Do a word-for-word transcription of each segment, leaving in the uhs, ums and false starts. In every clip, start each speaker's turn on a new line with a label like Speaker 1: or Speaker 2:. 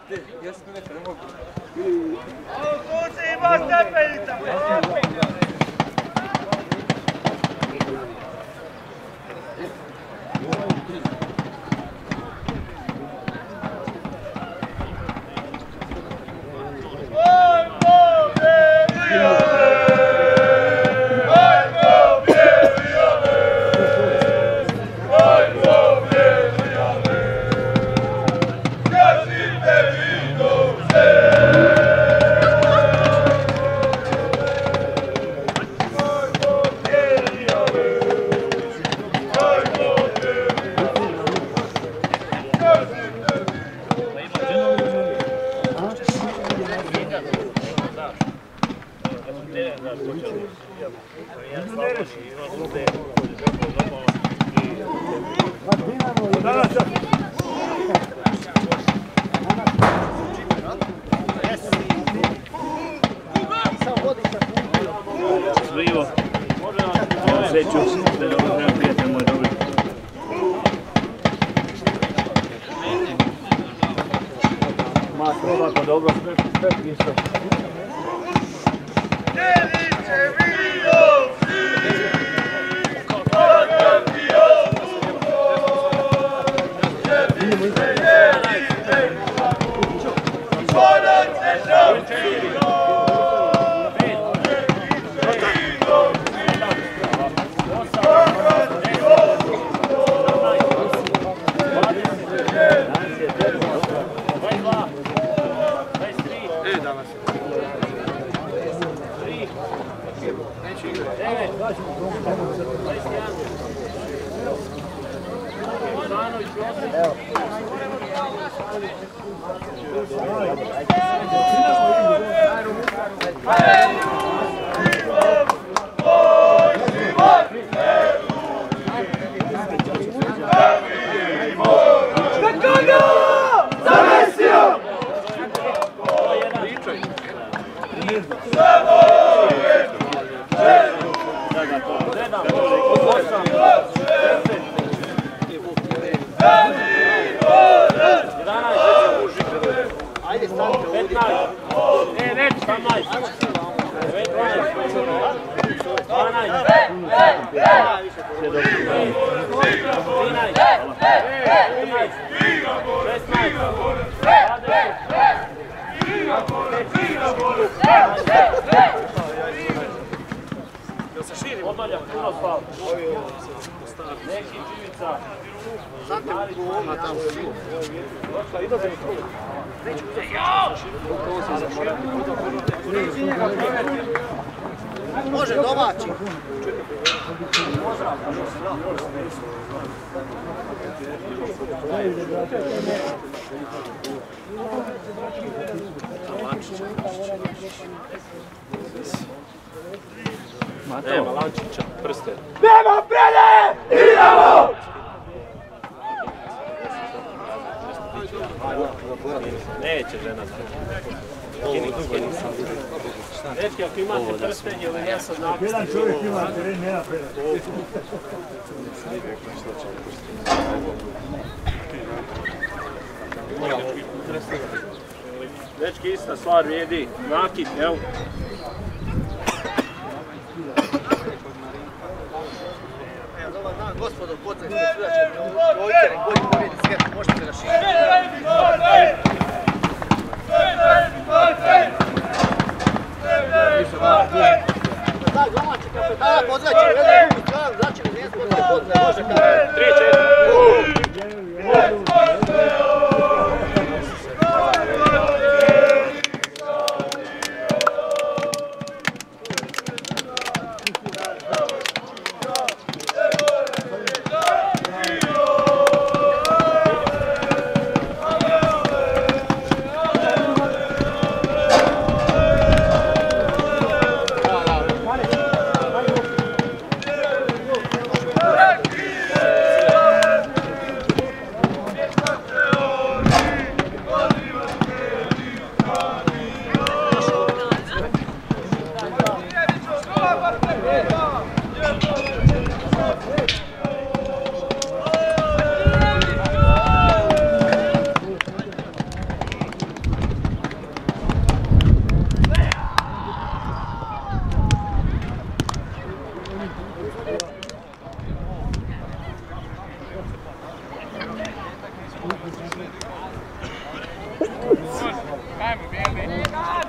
Speaker 1: Ja sam nekada ne mogu.
Speaker 2: Tu si ima stepenica!
Speaker 3: Zbrivo, sreću, da je dobro prema prijatelj moj dobri. Ma, proba pa dobro, sve isto. Odmanja, puno spal. Neki Živica.
Speaker 4: Može domaći.
Speaker 3: Nema Lančića, prste.
Speaker 2: Nema prede! Idemo!
Speaker 3: Neće žena znači. Skini, skini sam. Dečki, ako imate prstenje ili nešto napustiti.
Speaker 5: Jedan čovjek ima teren, nema preda.
Speaker 3: Dečki, ista stvar vrijedi. Nakit, evo.
Speaker 4: Dobar dan, gospodo, podzaj ste sudačke, dvojke, nek bolji pobjedi svijetu, možete ga širiti. Tak, domaći kapetana, podzaj će, gledaj, drugu stranu, znači ne znam, podzaj, podzaj, može kapetana.
Speaker 3: Tri, četiri.
Speaker 1: Ajmo, bijeli.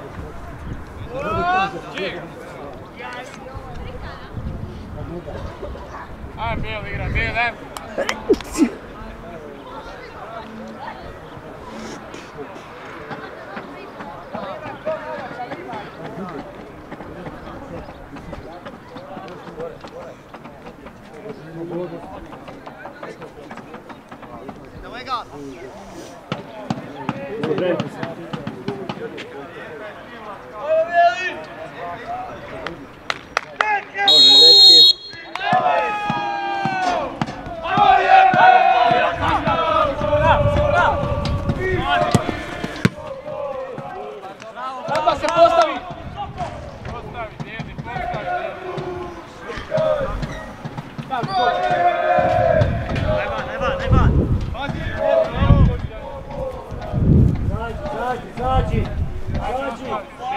Speaker 1: Ajmo, bijeli igra, bijeli, ajmo.
Speaker 4: Давай газ!
Speaker 1: Treba se postavi! Postavi, djedi, postavi.
Speaker 4: Nevan, Nevan!
Speaker 5: Zađi, zađi, zađi.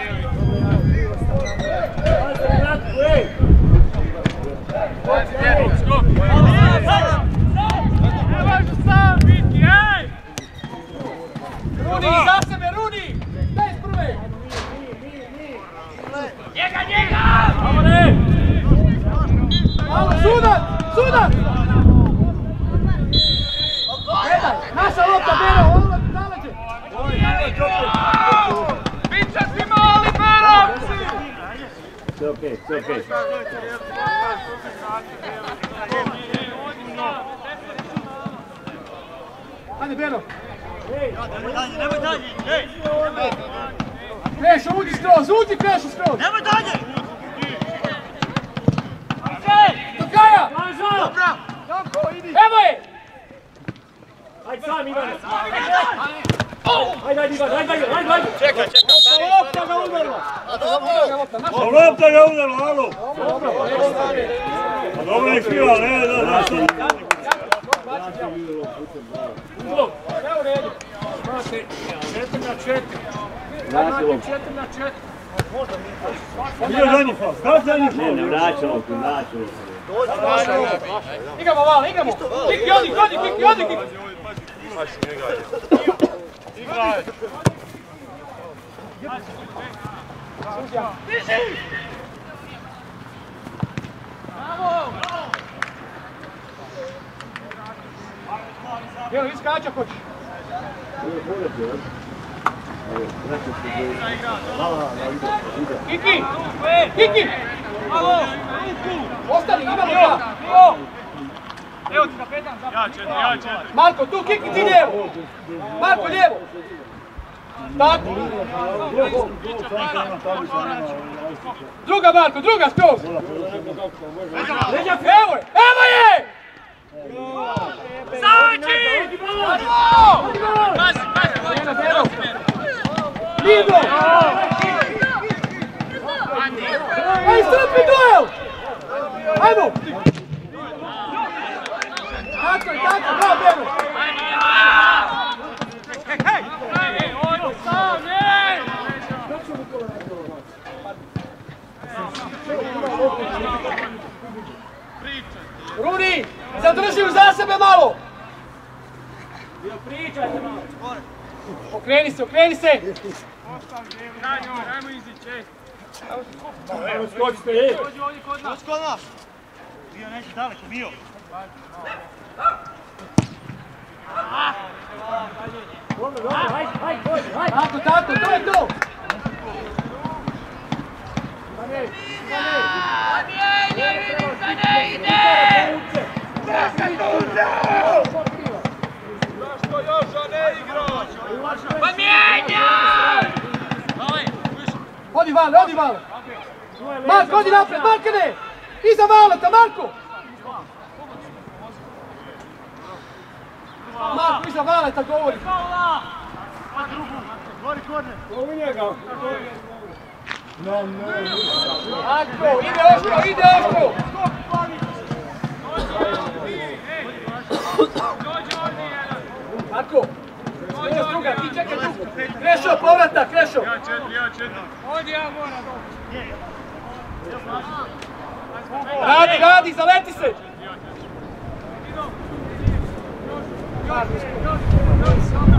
Speaker 1: Ne važu sam biti, ej! Rudi, iza sebe, Rudi! Daj iz prve! Njega, njega! Malo ne! Malo, sudac! Sudac! Gledaj, naša lopta, Bero, ovo zaleđe! Bića si mali, Bero!
Speaker 5: Sve okej, sve okej.
Speaker 1: Hajde, Bero!
Speaker 4: Nemoj dalje, nemoj dalje! Ej!
Speaker 1: Krešo, uđi skroz, uđi Krešo skroz!
Speaker 4: Nemoj dalje!
Speaker 1: Do kraja!
Speaker 4: Dobro!
Speaker 1: Evo je!
Speaker 5: Ajde sam, Ivane! Ajde, ajde, Ivan, ajde, ajde, ajde, ajde!
Speaker 4: Čekaj, čekaj!
Speaker 1: Lopta ga udarila!
Speaker 5: Lopta ga udarila, alo! Dobro je kriva, ne, da, da, da.
Speaker 1: Sve u redu. Znate, četiri na četiri. Znate, četiri na četiri.
Speaker 5: Ide zadnji fal, kada zadnji fal? Ne, ne, vraća loptu, vraća loptu.
Speaker 1: Igramo, Vala, igramo! Kiki, odi, odi, kiki, odi, kiki! Igraj! Jel, iskača hoćeš? Kiki! Kiki! Ostani, imamo dva! Evo ti kapetan, ja četiri, ja četiri. Marko, tu Kiki ti lijevo! Marko, lijevo! Tako! Druga Marko, druga skroz! Evo je! Evo je! Zači! Pazi, pazi! Ligo! Aj, strpi duel! Ajmo! Tako je, tako, bravo, Beno! Hej, hej! Hej, ono, sam, hej! Rudi, zadrži za sebe malo! Pričajte malo! Okreni se, okreni se! Ajmo izići, evo skočite, ej! Dođi ovdje kod nas!
Speaker 4: Kod nas! Bio neće daleko, bio!
Speaker 5: Dobro, dobro, hajde, hajde, hajde!
Speaker 1: Tako, tako, to je to!
Speaker 5: Ivane,
Speaker 1: Zašto Joža ne igraš?
Speaker 5: Pa mijenjaj!
Speaker 1: Odi Vale, odi Vale! Marko, odi napred, Markane! Iza Valeta, Marko! Marko, iza Valeta govori!
Speaker 5: Ovo njega!
Speaker 1: Marko, ide Oštro, ide Oštro! Marko, skroz druga, ti čekaj tu! Krešo, povrata, Krešo!
Speaker 2: Ja četiri, ja četiri.
Speaker 1: Ovdje ja moram doći. Radi, radi, zaleti se! Marko,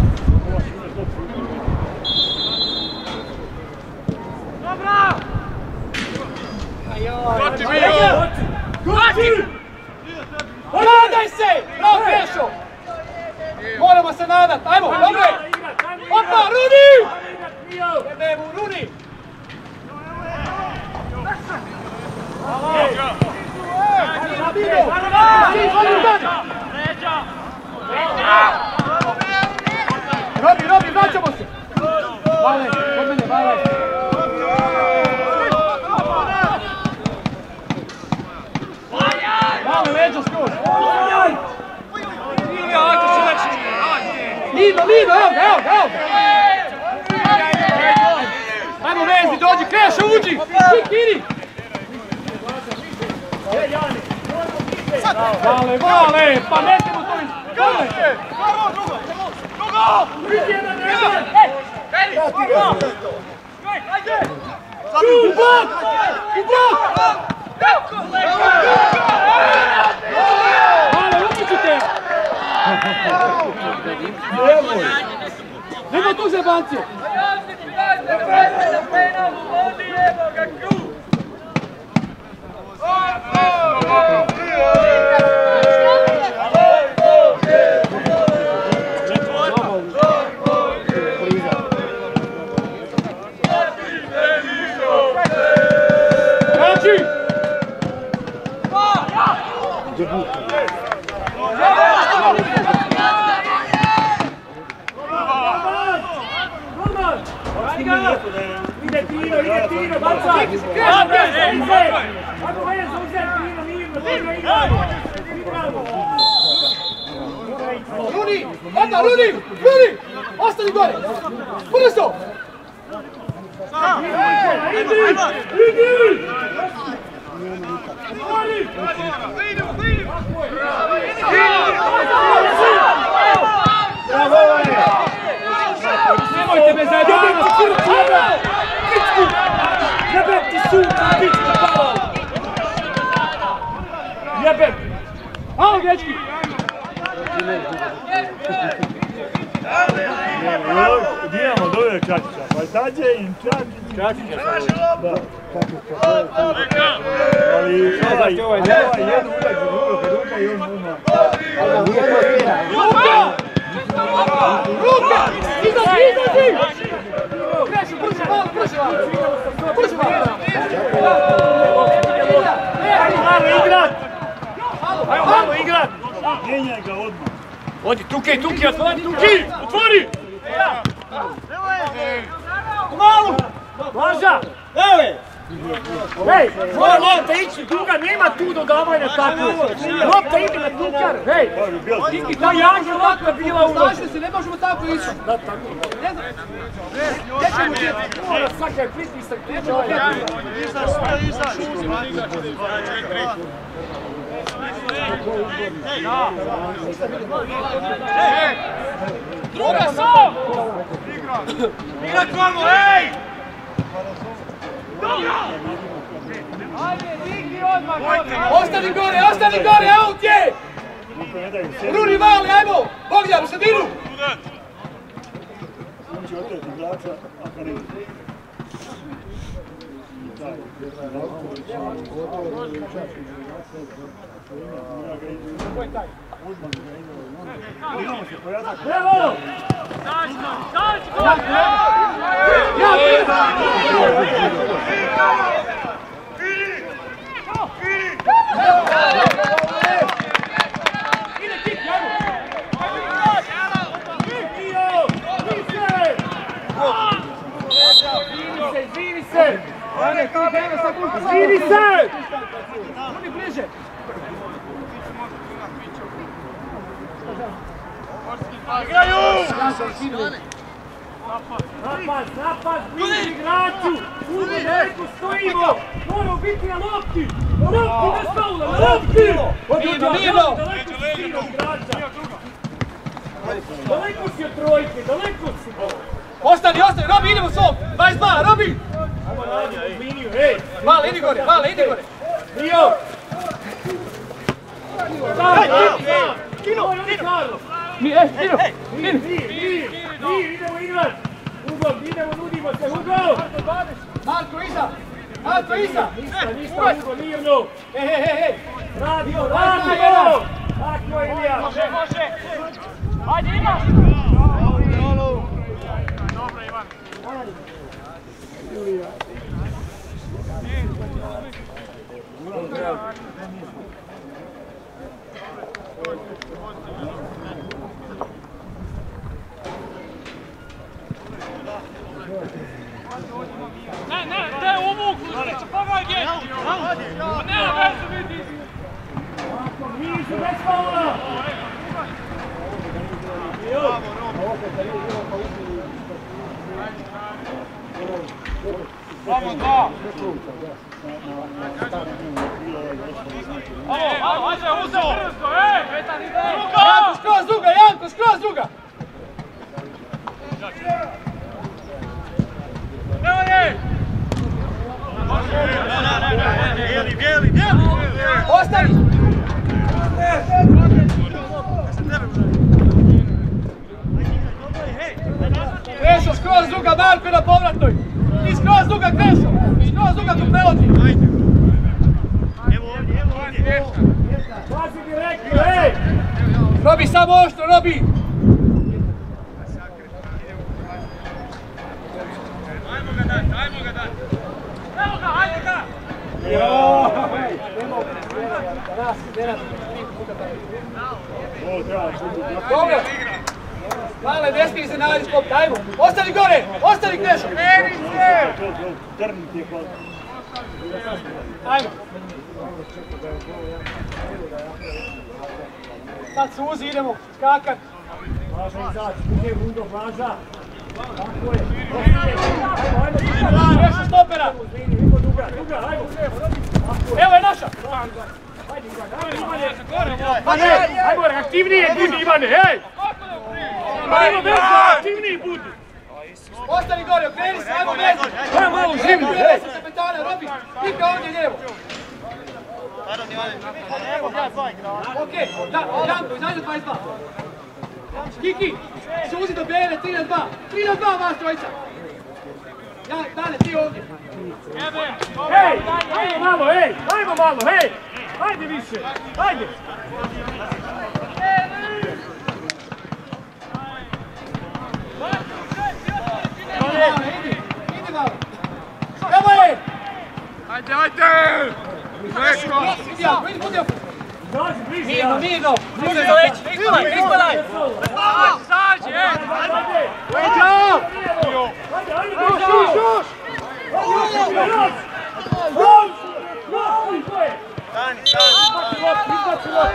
Speaker 1: Vale, kod mene, vale. Vale, leđa skroz. Lido, Lido, evo ga, evo ga, evo ga. Ajmo Vezdi, dođi, Kreša, uđi. Kiri. Vale, vale, pa nećemo to iz... Gledajte! Drugo! Drugo! Jedan, jedan! Ej! Ajde! U blok! U blok! Vale, upućite! Nemo tu zebancije!
Speaker 5: Ide Tino, ide Tino, baca! Ako Vezo uzeti Tino, mirno, dobro igramo!
Speaker 1: Runi! Onda, Runi! Runi! Ostani gore! Brzo!
Speaker 5: Idi! Idi!
Speaker 1: Nemojte me zajedati!
Speaker 5: Jebem ti sunca, pičku palo! Jebem!
Speaker 1: Alo, dječki!
Speaker 5: Gdje imamo dobro Čačića? Pa tađe im Čačić.
Speaker 3: Čačića samo je.
Speaker 5: Ali ovaj jedan udak za drugo, kad uka i on uma.
Speaker 1: Luka! Luka! Izađi, izađi! Kreši, brže malo, brže malo! Brže malo!
Speaker 5: Malo igrat! Ajmo malo igrat! Mijenjaj ga odmah.
Speaker 1: Odi, Tuki, Tuki, otvori, Tuki! Otvori!
Speaker 5: Malu! Blaža! Evo! Hej, mora lopta ići druga, nema tu dodavanja tako. Lopta ide na tukar, hej! To jađe lopta bila u noći.
Speaker 1: Slažem se, ne možemo tako ići.
Speaker 5: Da, tako.
Speaker 1: Gdje ćemo djeti?
Speaker 5: Mora svakaj pritisak.
Speaker 1: Druga sam!
Speaker 2: Igrat vamo, ej!
Speaker 1: Ostani gore, ostani gore, aut je! Runi mali, ajmo! Bogdan, u sredinu!
Speaker 5: On će oteti glaca, a kad ne. Evo! Izvini se! Izvini se!
Speaker 1: Runi bliže!
Speaker 2: Igraju!
Speaker 5: Napad, napad, bliži igraču! Uvijek neko stojimo! Moramo biti na lopti! Na lopti, ne staula, na lopti!
Speaker 1: Mirno, mirno!
Speaker 5: Daleko si ti od igrača! Daleko si od trojke, daleko si!
Speaker 1: Ostani, ostani, Robi, idemo svom! dvadeset dva, Robi!
Speaker 5: Ajmo radimo liniju, hej!
Speaker 1: Vale, idi gore, Vale, idi gore!
Speaker 5: Rio! Sam, sam, sam! Kino, Kino!
Speaker 1: Mi, ej, Kino!
Speaker 5: Mir, mir, mir, mir, idemo igrat! Hugo, idemo, nudimo se, Hugo!
Speaker 1: Marko, iza! Marko, iza!
Speaker 5: Ništa, ništa, Hugo, mirno!
Speaker 1: Ej, ej, ej, ej!
Speaker 5: Radimo, radimo! Tako je, Ilija!
Speaker 2: Može, može! Ajde, imaš! Dobro, Ivan!
Speaker 5: Nisu, bez faula!
Speaker 2: Vamo, dva! Alo, ajde, uzo! Ej, Petan ide!
Speaker 1: Janko, skroz druga, Janko, skroz druga!
Speaker 2: Evo je!
Speaker 4: Bijeli, bijeli, bijeli!
Speaker 1: Ostani! Krešo, skroz druga, Marko na povratnoj! I skroz druga, Krešo! Skroz druga tu preloti!
Speaker 4: Evo ovdje, evo ovdje!
Speaker 5: Pazi direktno, ej!
Speaker 1: Robi samo oštro, Robi!
Speaker 2: Ajmo ga dati, ajmo ga dati! Evo ga, ajde ga!
Speaker 1: Dobro! Male, ne smije se nalazi skop, dajmo! Ostani gore! Ostani, Krešo!
Speaker 2: Eri se!
Speaker 1: Ajmo! Sad suzi, idemo skakat!
Speaker 5: Važa izaći, tu je Rudo, Važa! Tako je! Ajmo, ajmo,
Speaker 1: Krešo, stopera!
Speaker 5: Idemo duga, duga, ajmo!
Speaker 1: Evo je naša!
Speaker 5: Ajde, Ivane, ajde, ajmo, aktivnije budi, Ivane, hej! Ajmo, vezu, aktivniji budi!
Speaker 1: Ostani gore, okreni se, ajmo vezu!
Speaker 5: Ajmo malo življu, hej!
Speaker 1: Kapetana, Robi, pika ovdje lijevo! Okej, da, Janko, izađe dvadeset dva! Kiki, suzi do Bene, tri na dva! tri na dva, vas trojica! Ja, Dane, ti ovdje!
Speaker 5: Hej, ajmo malo, hej, ajmo malo, hej! Ajde više, ajde!
Speaker 1: Idi, idi malo! Evo je!
Speaker 2: Ajde, ajde! Neko!
Speaker 1: Idi jako, idi, budi jako!
Speaker 5: Dođi, bliži,
Speaker 1: Mirno,
Speaker 5: ja!
Speaker 1: mirno! Može to već! Ispadaj, ispadaj!
Speaker 2: Sađi, ej!
Speaker 5: Ajde!
Speaker 1: Ajde!
Speaker 5: Ajde, ajde, još, još, još! Još! Još!
Speaker 4: Stani, stani!
Speaker 5: Izbaci lop!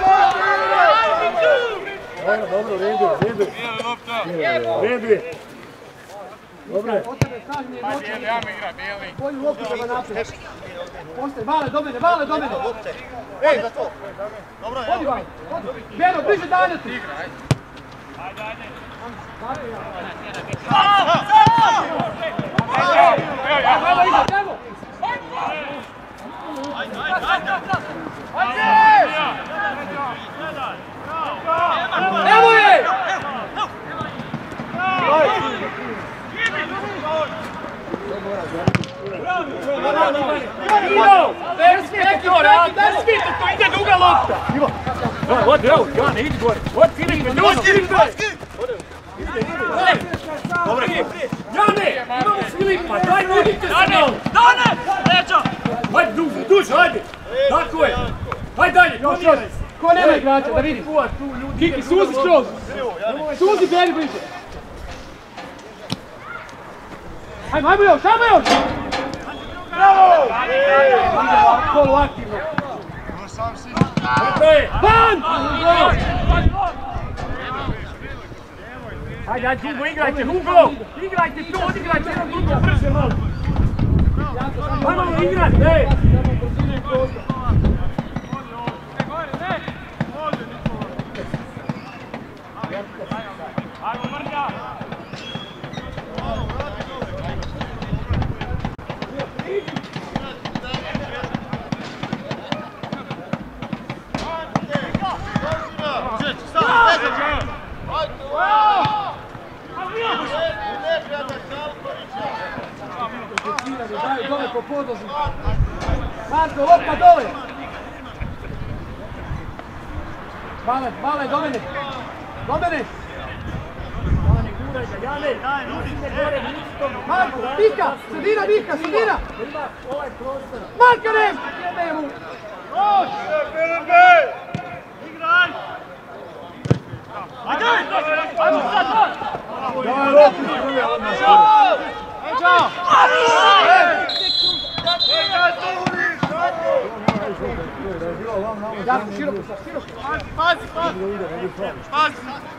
Speaker 5: Dobro, dobro, redu, redu.
Speaker 2: Bijeli lopta!
Speaker 5: Redu je. Dobro je.
Speaker 1: Od tebe snažnije
Speaker 2: Bijeli,
Speaker 1: noće.
Speaker 2: ajmo igra, bijeli!
Speaker 1: Koju loptu treba naprijed? Ostaje, vale do mene, vale do mene!
Speaker 4: Lopte! Ej, za to! Dobro,
Speaker 1: Odi vale, odi! Beno, bliže Dane ti!
Speaker 2: Ajde, ajde!
Speaker 1: Evo, iza, evo! Evo je!
Speaker 5: Ivo! Ne smijete to raditi, ne smijete to, ide druga lopta! Ivo! Odi, evo, Jane, idi gore! Odi, Filipe, dođi, Filipe!
Speaker 4: Dobro,
Speaker 5: Jane, imamo Filipa, daj nudite se malo!
Speaker 2: Dane! Leđa!
Speaker 5: Hajde, duže, duže, hajde! Tako je! Hajde dalje, još, još!
Speaker 1: Ko nema igrača, da vidim? Kiki, suzi skroz! Suzi, beri bliže! Ajmo, ajmo još, ajmo još!
Speaker 2: Bravo!
Speaker 1: Polu aktivno!
Speaker 2: Sam si!
Speaker 1: Van!
Speaker 5: Hajde, hajde, Hugo, igrajte, Hugo! Igrajte tu, odigrajte jedno drugo, brže malo! Hajmo malo igrati, ej!
Speaker 2: Ajmo, Mrnja!
Speaker 1: Daju dole po podložu. Marko, lopta dole. Bale, bale, do mene. Do mene.
Speaker 5: Jane, guraj ga, Jane! Idite gore, nisu to...
Speaker 1: Marko, Mika, sredina, Mika, sredina.
Speaker 5: Ima ovaj prostor.
Speaker 1: Marka, ne! Ne mu.
Speaker 2: Roš! Filipe! Igraj! Ajde! Ajmo sad, sad!
Speaker 5: Daj, loptu, prvi, odmah.
Speaker 2: Eđa! Eđa!
Speaker 1: Jako, široko sad, široko.
Speaker 2: Pazi, pazi! Pazi!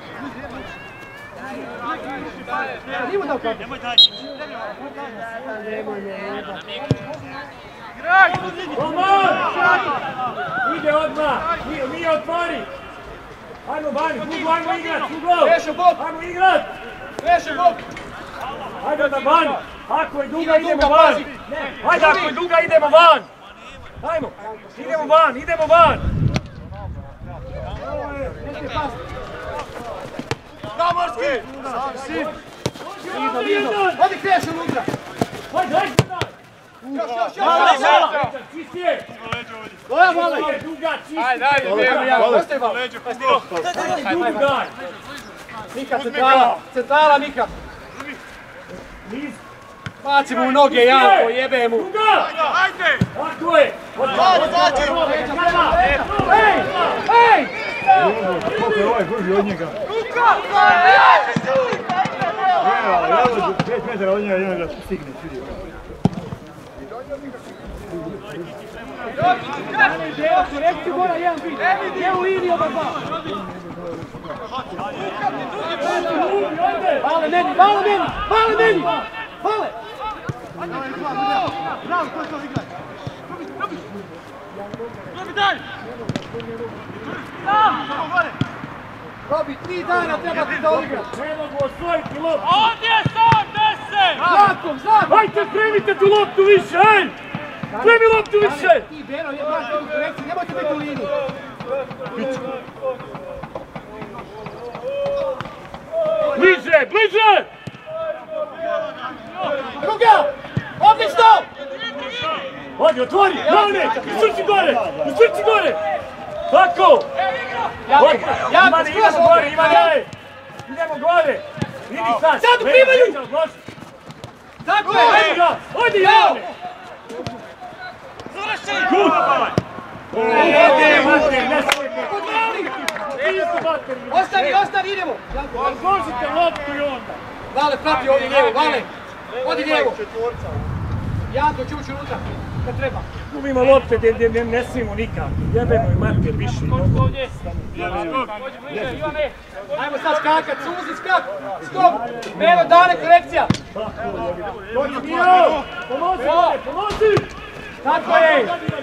Speaker 1: Nimo dao kako.
Speaker 2: Nemoj dalje.
Speaker 5: Nemoj, nemoj.
Speaker 2: Igraj!
Speaker 5: Omar! Ide odmah! Nije otvori! Ajmo vani, Hugo, ajmo igrat, Hugo!
Speaker 1: Krešo bok!
Speaker 5: Ajmo igrat!
Speaker 1: Krešo bok!
Speaker 5: Ajde da van! Ako je duga, idemo van! Ajde, ako je duga, idemo van! Ajmo! Idemo van, idemo van!
Speaker 2: Bravo, Morski!
Speaker 1: Vidno, vidno! Odi Krešo unutra!
Speaker 5: Ajde, ajde!
Speaker 1: Još, još, još!
Speaker 5: Čistije!
Speaker 1: Doja, Vale!
Speaker 5: Duga, čistije!
Speaker 2: Ajde, ajde,
Speaker 1: Ostaje Vale!
Speaker 2: leđu, pa stilo!
Speaker 5: Duga!
Speaker 1: Mika, centrala! Centrala, Mika!
Speaker 5: Niz!
Speaker 1: Baci mu u noge, Janko, jebe mu!
Speaker 5: Duga!
Speaker 2: Ajde!
Speaker 5: Tako je!
Speaker 4: Vadi, vadi!
Speaker 1: Ej! Ej!
Speaker 6: Koliko je ovaj brži od njega? Evo, pet metara od njega i onda stigne, vidio.
Speaker 1: Evo, korekciju mora jedan biti. Evo liniju oba dva. Vale meni, vale meni, vale meni! Vale! Bravo, ko je to igraj?
Speaker 2: Robi dalje!
Speaker 1: Robi, tri dana treba ti da odigrat.
Speaker 5: Ne mogu osvojiti loptu!
Speaker 2: Ovdje sam, deset!
Speaker 1: Zakom, zakom!
Speaker 5: Hajde, primite tu loptu više, ej! Primi loptu više!
Speaker 1: Ti, Beno, jednako ovu korekciju, nemojte biti u liniji.
Speaker 5: Bliže, bliže!
Speaker 1: Druga! Odlično!
Speaker 5: Odi, otvori! Javne! Ustrči gore! Ustrči gore! Tako! Odi, Ivane, idemo gore, Ivane! Idemo gore! Idi sad!
Speaker 1: Sad u primanju! Tako je!
Speaker 5: Odi ga! Odi, Ivane! Gut! Odi, mater, ne smijete!
Speaker 1: Ostavi, ostavi, idemo!
Speaker 5: Odložite loptu i onda!
Speaker 1: Vale, prati ovdje lijevo, Vale! Odi lijevo! Janko će ući unutra, kad treba.
Speaker 5: Gubimo lopte gdje ne, ne smijemo nikako. Jebemo i mater više.
Speaker 1: Ajmo sad skakat, suzi, skak! Stop! Beno, Dane, korekcija!
Speaker 5: Dođi, Miro! Pomozi, pomozi!
Speaker 1: Tako je!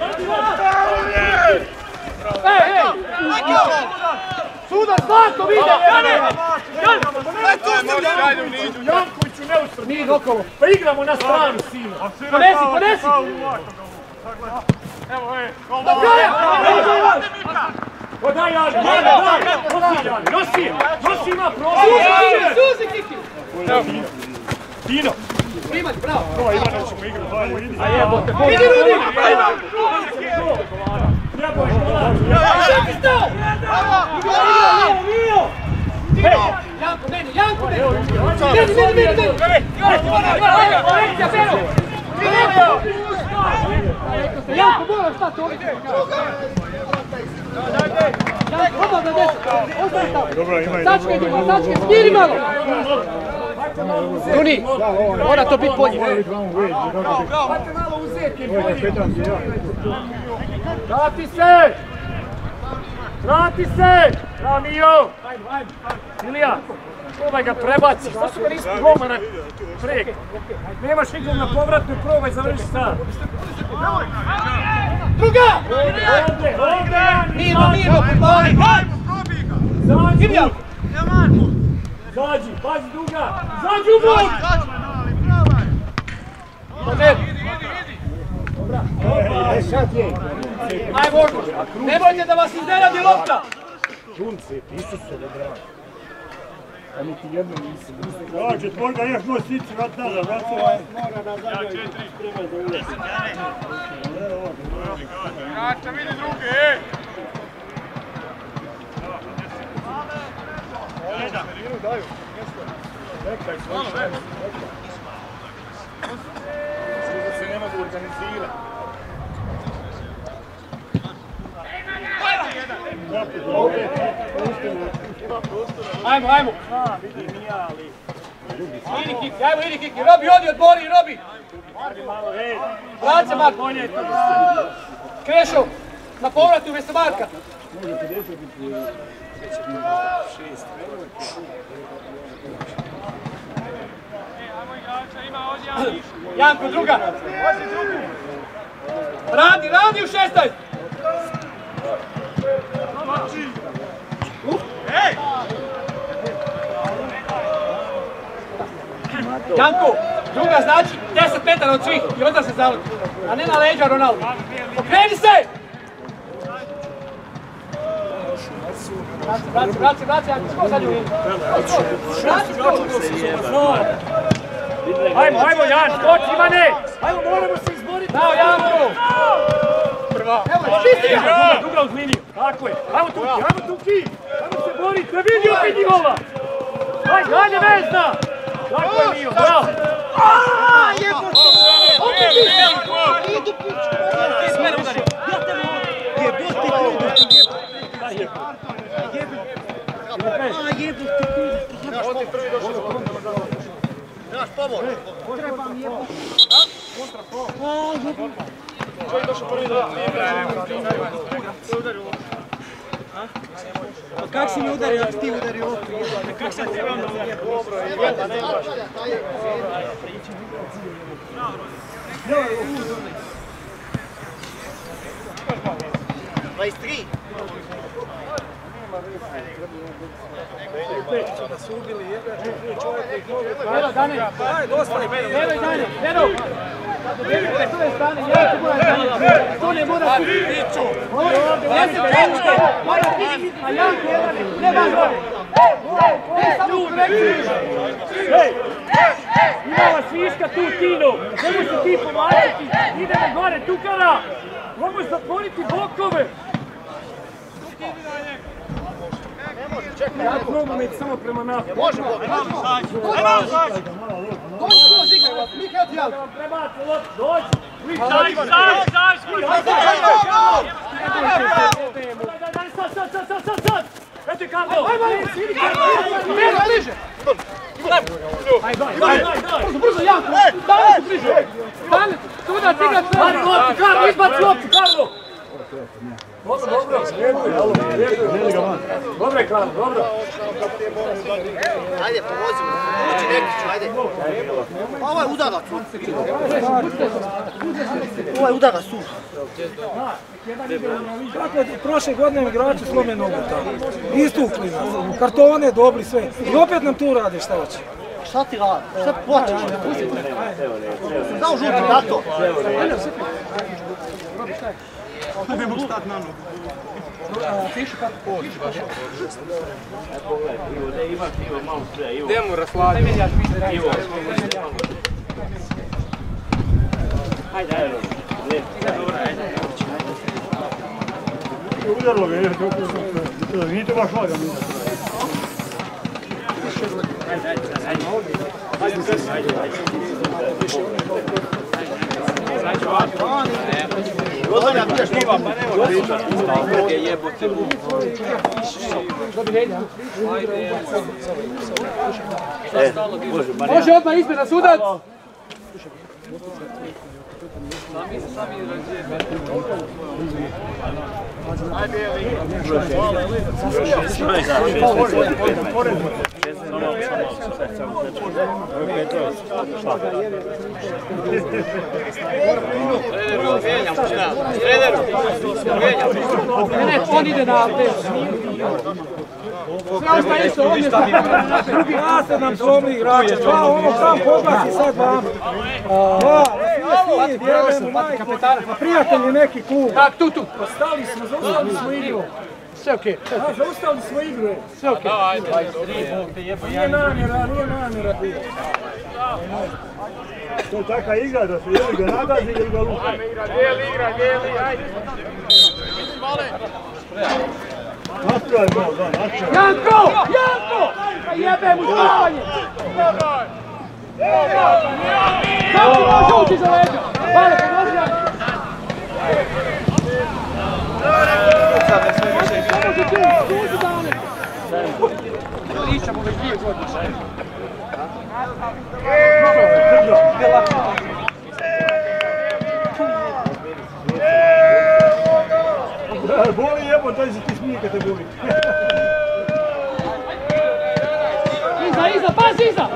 Speaker 1: Ej, ej! Sudac, Zlatko, vide!
Speaker 5: Jankoviću ne ustrni!
Speaker 1: Nije okolo.
Speaker 5: Pa igramo na stranu, sino!
Speaker 1: Ponesi, ponesi!
Speaker 2: Evo, ej!
Speaker 1: Do kraja!
Speaker 5: O daj, Jani, daj, daj! Nosi, Jani, nosi! Nosi ima prostor!
Speaker 1: Suzi, Kiki!
Speaker 5: Dino!
Speaker 1: Primati, bravo!
Speaker 6: To Ivana ćemo igrati dalje, vidi.
Speaker 5: A jebote,
Speaker 1: Vidi, Rudi!
Speaker 5: Jeboj, kolač!
Speaker 1: Čekaj, stao! Igra, igra, Mio! Hej! Janko, meni, Janko, meni! Meni, meni, meni, meni! Korekcija, Beno! Janko, moraš stati ovdje! Janko, odmah na deset! Ostaje tamo!
Speaker 6: Dobro, ima i
Speaker 1: Sačkaj, Duma, sačkaj, smiri malo! Duni, mora to biti bolje!
Speaker 5: Hajde malo uzeti, bolje! Vrati se! Vrati se! Ramio! Ilija! Probaj ga prebaci! Što su ga nisi goma na prek? Nemaš igrom na povratnu, probaj završi sad!
Speaker 1: Druga!
Speaker 5: Ovdje, ovdje!
Speaker 1: Mirno, mirno, putbali!
Speaker 5: Zađi!
Speaker 1: Ilija!
Speaker 5: Zađi, pazi druga! Zađi u blok!
Speaker 1: Aj, Božo! Nemojte da vas iznenadi lopta!
Speaker 6: Sunce, Isusove, bravo. A niti jedno nisi. Dođe, možda još moj sici, vrat nazad, vrat se. Mora na zadnjoj spremaj za ulaz.
Speaker 2: Igrača, vidi druge, ej!
Speaker 6: Daju, čekaj, sve što se ne mogu organizirati.
Speaker 1: Ajmo, ajmo! Idi Kiki, ajmo, idi Kiki! Robi, odi, odbori, Robi! Vraća, Marko! Krešo! Na povratu umjesto Marka. Janko, druga. Radi, radi u šesnaest. Janko, druga znači deset metara od svih i onda se zaleti, a ne na leđa Ronaldo. Okreni se! Vraci, vraci, vraci, ako smo sad u vidu.
Speaker 5: Ajmo, ajmo Jan, skoči Ivane! Ajmo, moramo se izboriti!
Speaker 1: Dao Janko! Prva! Evo, čisti ga!
Speaker 5: Druga uz liniju, tako je. Ajmo Tuki, ajmo Tuki! Ajmo se boriti, ne vidi opet njihova! Ajde, ajde Vezna! Tako je Mio, bravo!
Speaker 4: Aaaa, jebote! Opet ti! Idu pičku! Ti smene udari! Ja te mogu! Jebote, idu! A jebote, idu! Znaš, on ti prvi došao do pomoć. Znaš, pomoć! Trebam jebote! Kontra, pomoć! A jebote! Čovjek došao prvi do udario ovo. A kak si mi udario, ako ti udario ovo? Kak sad trebam da udario? dvadeset tri.
Speaker 1: Vero, Dane! Vero i Dane! Vero! S ove strane, ja ću moram Dane! To ne mora biti! Jesi pečka! Mora biti! A Janko jedan! Ne vas gore! Ne samo u korekciju!
Speaker 5: Hej! Ima vas viška tu, Tino! Nemoj se ti povlačiti! Idemo gore, Tukara! Mogu zatvoriti bokove! Ja probam ići samo prema naprijed.
Speaker 4: Može, može!
Speaker 1: Dođi, dođi, igraj! Mihajl ti javlja!
Speaker 5: Prebaci loptu, dođi! Zaš, zaš, zaš! Sad, sad, sad, sad, sad, sad! Eto je Karlo!
Speaker 1: Vero, bliže!
Speaker 5: Ajde, daj, daj, daj!
Speaker 1: Brzo, brzo, Janko! Dane su bliže! Dane, sudac igra sve!
Speaker 5: Mari loptu, Karlo, izbaci loptu, Karlo! Dobro, dobro, dobro je Karlo, dobro.
Speaker 4: Ajde, pomozimo. Uči Nektiću, ajde. Ovo je udarac. Ovo je udarac tu.
Speaker 7: Dakle, prošle godine igrači slome nogu tamo. Istukli nas, kartone dobili sve. I opet nam tu rade šta hoće.
Speaker 4: Šta ti radi? Šta plaćaš? Dao žuti, dato.
Speaker 7: Ne mogu stati na nogu.
Speaker 1: Piši kako pođi baš.
Speaker 2: Gdje mu rasladi?
Speaker 3: Ivo. Hajde, ajde.
Speaker 6: Udarilo ga, nije to baš lagano.
Speaker 4: Rozanja, budeš niva, pa ne može pričati.
Speaker 2: Jebote.
Speaker 1: Može odmah izbjeg na sudac!
Speaker 4: Treneru, mijenjam počina. Treneru, mijenjam.
Speaker 1: Ne, ne, on ide na te. Sve ostaje isto, on je sad drugi.
Speaker 7: Ja ste nam slomi igrače, dva ono sam poglasi sad vam. Dva, svi vjerujemo majku, prijatelji neki klub.
Speaker 1: Tak, tu, tu.
Speaker 7: Ostali smo, zaustavili smo igru.
Speaker 1: Sve okej.
Speaker 7: A, zaustavili smo igru.
Speaker 1: Sve okej.
Speaker 7: Nije namjera, nije namjera.
Speaker 6: To je taka igra da se ili ga nagazi ili ga luka.
Speaker 2: Dijeli igra, dijeli, ajde.
Speaker 6: Nastraj malo, da, nastraj.
Speaker 1: Janko! Janko! Pa jebe mu spavanje! Kako može ući za leđa? Vale, pomozi Janko! Samo može tu, tu su dane! Pričamo već dvije godine.
Speaker 6: Boli jebo, daj se ti smije kad te boli.
Speaker 1: Iza, iza, pazi iza!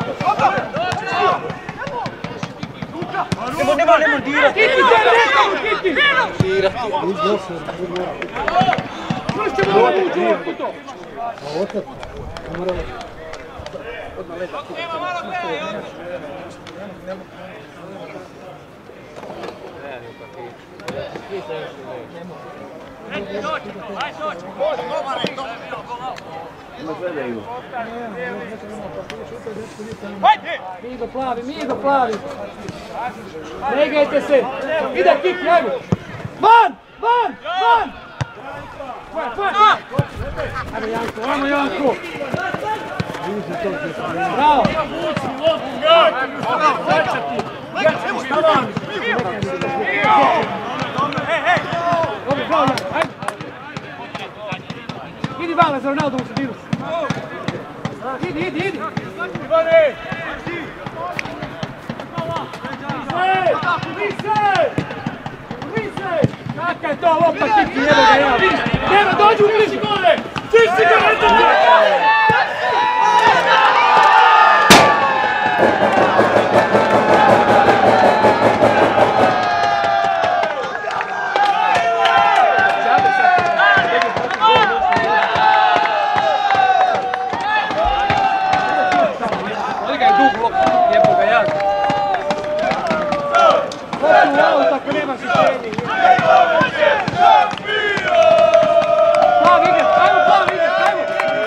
Speaker 4: Nemo, nemo, nemo dirati!
Speaker 1: Kiki, kiki, kiki!
Speaker 4: Dirati!
Speaker 1: Još ćemo ovo uđu u kuto! Migo plavi, Migo plavi! Ne igrajte se! Ide kik, ajmo! Van! Van! Van! Tvoja, tvoja! Ajmo Janko, ajmo Janko! Bravo! Dobro, bravo, ajmo! Idi van, za Ronaldo se diru. Idi, idi, idi! Ivane! Vise! Vise! Kaka je to lopta kiki, evo ga ja! Evo, dođu u bliži gore! Čisti ga, eto ti! Tako nema šišenje. Plav ide, ajmo plav ide, ajmo!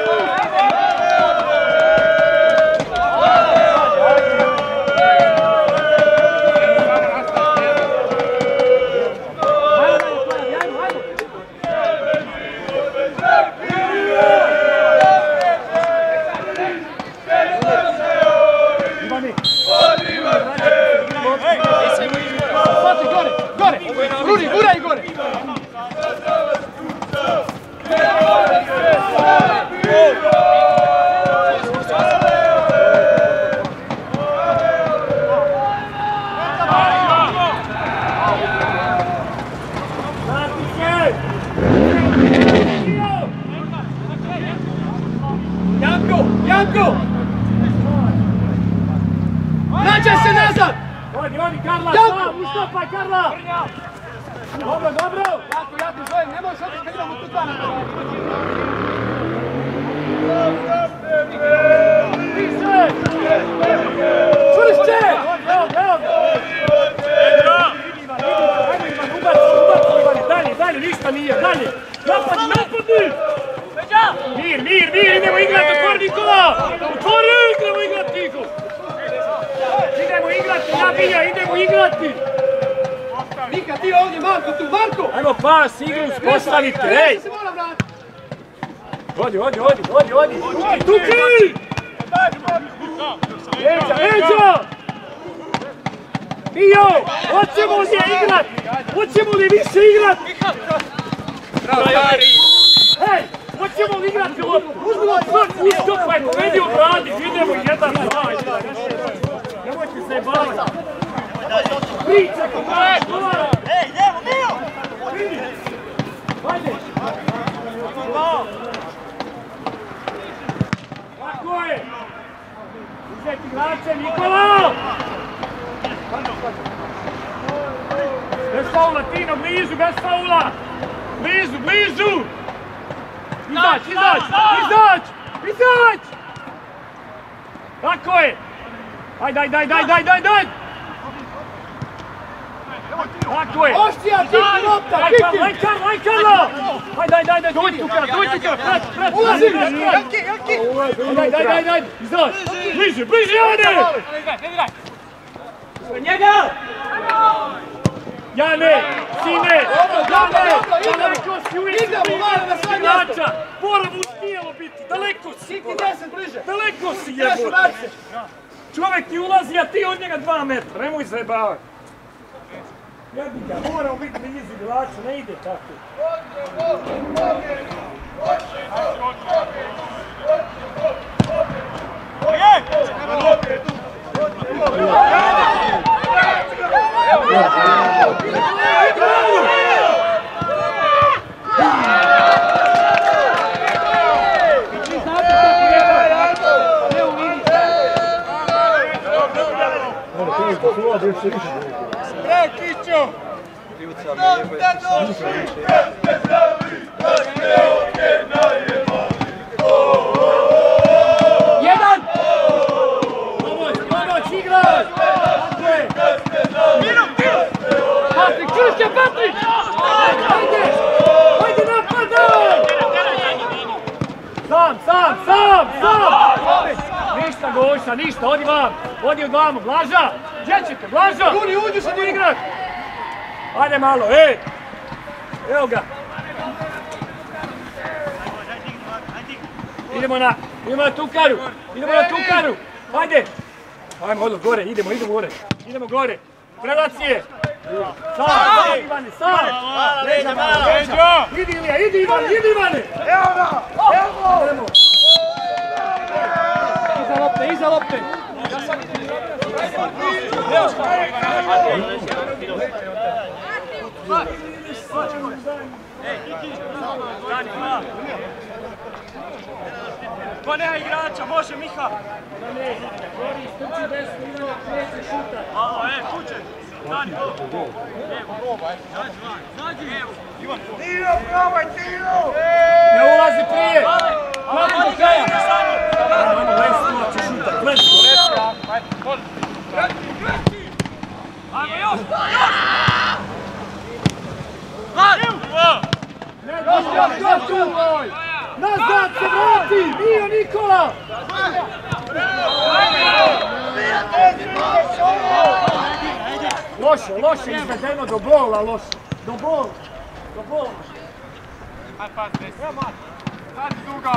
Speaker 1: Rudi, guraj gore! Janko, Janko! Vraćaj se nazad!
Speaker 5: Odi, odi, Karla,
Speaker 1: Janko!
Speaker 5: ustopaj, Karla! Dobro, dobro!
Speaker 1: Jako, jako, zovem, ne možeš otići kad imamo tu dva na to.
Speaker 5: Više!
Speaker 1: Čulišće!
Speaker 5: Evo, evo! Ajmo, Ivan, ubaci, ubaci, Ivane, dalje, dalje, ništa nije, dalje! Napadi, napadi! Mir, mir, mir, idemo igrati, otvori Nikola! Otvori, idemo igrati, Niko! Idemo igrati, Nabija, idemo igrati!
Speaker 1: Nika, ti ovdje, Marko, tu, Marko!
Speaker 5: Ajmo pas, igru uspostavite, ej!
Speaker 1: Se mora vratiti!
Speaker 5: Odi, odi, odi, odi, odi! Tuki! Eđa, Eđa! Mio, hoćemo li igrat? Hoćemo li više igrat? Hej, hoćemo li igrat? Uzmimo svak ustopaj, povedi obradi, idemo jedan, dva, nemojte se bavati. Priča, kovar!
Speaker 4: Ej, idemo, Mio!
Speaker 5: Hajde! Tako je! Uzeti igrače, Nikola! Bez faula, Tino, blizu, bez faula! Blizu, blizu! Izać, izać, izać! Izać! Tako je! Daj, daj, daj, daj, daj, daj, daj! Tako je!
Speaker 1: Oštija, kiki, lopta, kiki!
Speaker 5: Laj, Karlo, laj, Karlo! Daj, daj, daj, daj, dođi tu, Karlo, dođi tu, prat, prat,
Speaker 1: Ulazi!
Speaker 4: Janki, Janki!
Speaker 5: Daj, daj, daj, daj, izdaš! Bliže, bliže, Jane! Njega! Jane, sine! Jane! Daleko si uvijek igrača! Moramo uz tijelo biti, daleko si!
Speaker 1: Kiki, deset, bliže!
Speaker 5: Daleko si,
Speaker 1: Još
Speaker 5: jebote!
Speaker 1: vrati se!
Speaker 5: Čovjek ti ulazi, a ti od njega dva metra, nemoj se bavati! Jebi ga, moramo biti blizu igrača, ne ide tako!
Speaker 1: Bravo!
Speaker 2: Sprek, Kićo!
Speaker 5: Jedan! Pomoć, pomoć, igraj! Tako je! Patrik, čušće, Patrik! Ajde! Ajde, napadaj! Sam, sam, sam, sam! Ništa, Goša, ništa, odi vam! Odi od vamo, Blaža! Gdje ćete, Blaža?
Speaker 7: Juri, uđi sad u
Speaker 5: igrat! Ajde malo, ej! Evo ga! Idemo na, idemo na Tukaru! Idemo na Tukaru! Ajde! Ajmo, odlo, gore, idemo, idemo gore! Idemo gore! Prelacije! Sam, sam, Ivane, sam! Leđa, malo, leđa! Idi, Ilija, idi, Ivane, idi, Ivane!
Speaker 7: Evo ga! Evo!
Speaker 5: Idemo!
Speaker 1: Iza lopte, iza lopte!
Speaker 2: Ko nema igrača, može Miha!
Speaker 5: Ne, Gori, strči desno, Ivana, kreće, šuta!
Speaker 2: Alo, e, kuće! Dani, evo! Zađi van, zađi! Ivan!
Speaker 7: Tilo, probaj, Tilo!
Speaker 5: Ne ulazi prije!
Speaker 2: Hvala do kraja!
Speaker 5: Ajmo, Lesno će šutat, Lesno!
Speaker 2: Ajmo, još! Još!
Speaker 5: Ne, Nazad, Nazad, Nazad se vrati! Mio Nikola! Loše, loše izvedeno do bola, loše. Do bola. Do bola.
Speaker 2: Ajde, pas, des. Sad duga.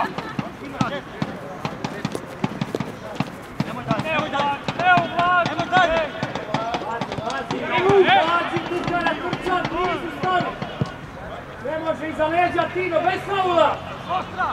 Speaker 2: Nemoj dalje, nemoj dalje. Evo, Vlad! Nemoj dalje!
Speaker 5: Pazi, pazi, Tukara, Turčan, blizu stanu. Ne može iza leđa Tino, bez faula.
Speaker 2: Ostra!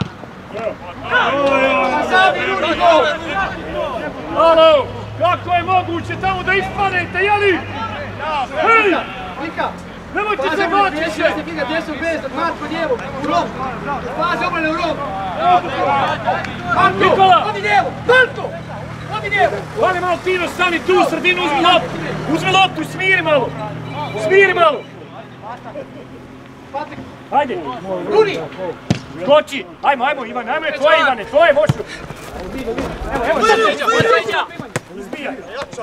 Speaker 5: Alo, kako je moguće tamo da ispadete, jeli? Hej!
Speaker 7: Vika!
Speaker 5: Nemojte se bati više!
Speaker 7: Vika, gdje su bez, Marko lijevo, u rok! Pazi obrane u rok! Marko,
Speaker 5: Nikola!
Speaker 7: odi lijevo! Marko! Odi lijevo!
Speaker 5: Vali malo Tino, stani tu u sredinu, uzmi loptu! Uzmi loptu, smiri malo! Smiri malo!
Speaker 7: Patrik!
Speaker 5: Hajde!
Speaker 7: Runi!
Speaker 5: Skoči! Ajmo, ajmo Ivane, ajmo je tvoje Ivane, tvoje možeš! Evo, evo, sad leđa, leđa! Uzbijaj!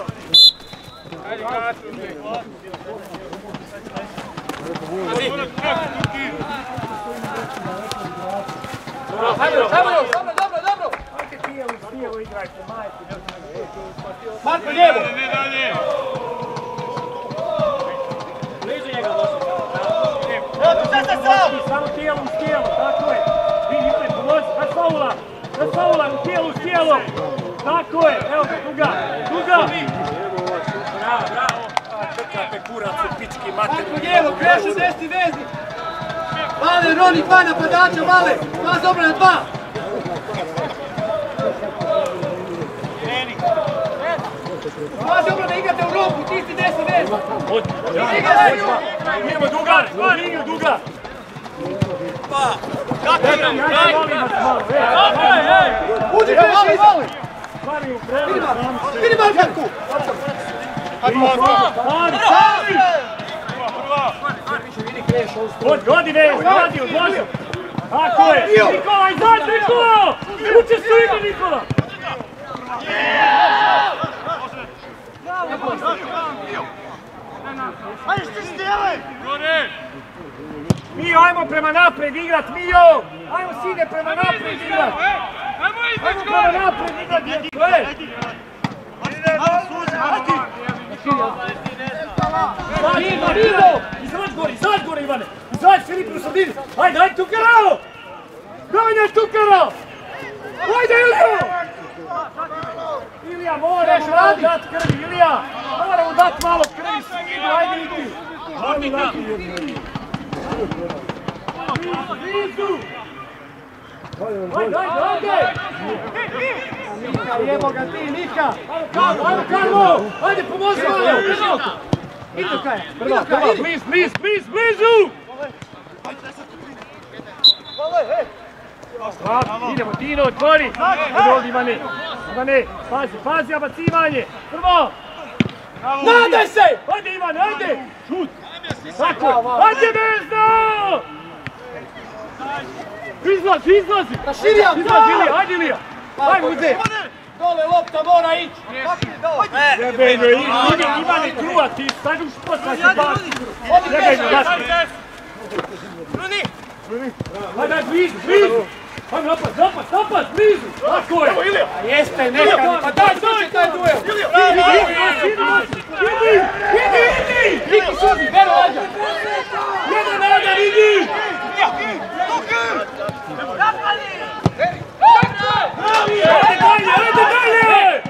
Speaker 7: Ajmo, ajmo, dobro, dobro, dobro!
Speaker 5: Ajde tijelo, tijelo igrajte, majte!
Speaker 7: Marko, lijevo!
Speaker 2: Ne dalje!
Speaker 5: Blizu njega došli! Evo, sad se sam! Samo tijelo uz tijelo, tako je! Vi vidite, pomozi, bez faula! Bez faula, u tijelu uz tijelo! Tako je, evo ga, duga! Duga! Bravo, bravo! Trkate kurac u pički materiju!
Speaker 7: Marko, lijevo, krešu desni vezni! Male, Roni, dva napadača, male! Dva za obrana, dva! Dva za obrana, igrate u robu, ti si desni vezni!
Speaker 5: Idemo duga! Idemo duga!
Speaker 2: Kako je? Kako je?
Speaker 7: Uđi, kreši, izvali!
Speaker 5: Vidi
Speaker 7: Vidi Marko!
Speaker 5: Odgodi vez, odgodi, odgodi! Tako je! Nikola, izađi Nikola! Učestuj ime Nikola!
Speaker 2: Ajde, što stijelaj! Gore!
Speaker 5: Mio, ajmo prema napred igrat, Mio! Ajmo sine prema napred igrat!
Speaker 2: Ajmo izać
Speaker 5: Ajmo prema
Speaker 2: gore!
Speaker 5: napred igrat, dječko, ej! Izađi gore, izađi gore Ivane! Izađi Filip u sredinu! Ajde, ajde Tukara! Ganja Tukara! Ajde Ilija! Ilija, moraš malo dat krvi, Ilija! Moramo dat malo krvi, sviđu, ajde idi! Ajde, ajde! Blizu! Ajde, ajde, ajde!
Speaker 7: Mika, evo ga ti, Mika!
Speaker 5: Ajde, ajde, Karlo! Ajde, pomozi malo!
Speaker 7: Idi do kraja, idi
Speaker 5: Prva,
Speaker 7: do kraja,
Speaker 5: prva,
Speaker 7: idi!
Speaker 5: bliz, bliz, bliz, blizu! Hvala, idemo, Tino, otvori! Evo ovdje Ivane, Ivane, pazi, pazi, abacivanje! Prvo! Nadaj se! Ajde Ivan, ajde! Šut! Tako, ajde Bezno! Izlazi, izlazi!
Speaker 1: Raširija,
Speaker 5: Izlazi Ilija, ajde Ilija! Ajde uzem!
Speaker 1: dole lopta mora ići.
Speaker 5: Jebej me, Ivane truva ti, stavim špoca se baci. Jebej me, daš me.
Speaker 2: Bruni!
Speaker 5: Ajde, blizu, blizu! Ajde, napad, napad, napad, blizu! Tako je!
Speaker 1: Jeste, neka, pa daj, slušaj taj duel.
Speaker 5: Idi, idi, idi, idi, idi!
Speaker 1: Niki suzi, Vero Ađa.
Speaker 5: Jedan Ađa, idi! Ajde dalje, ajde dalje!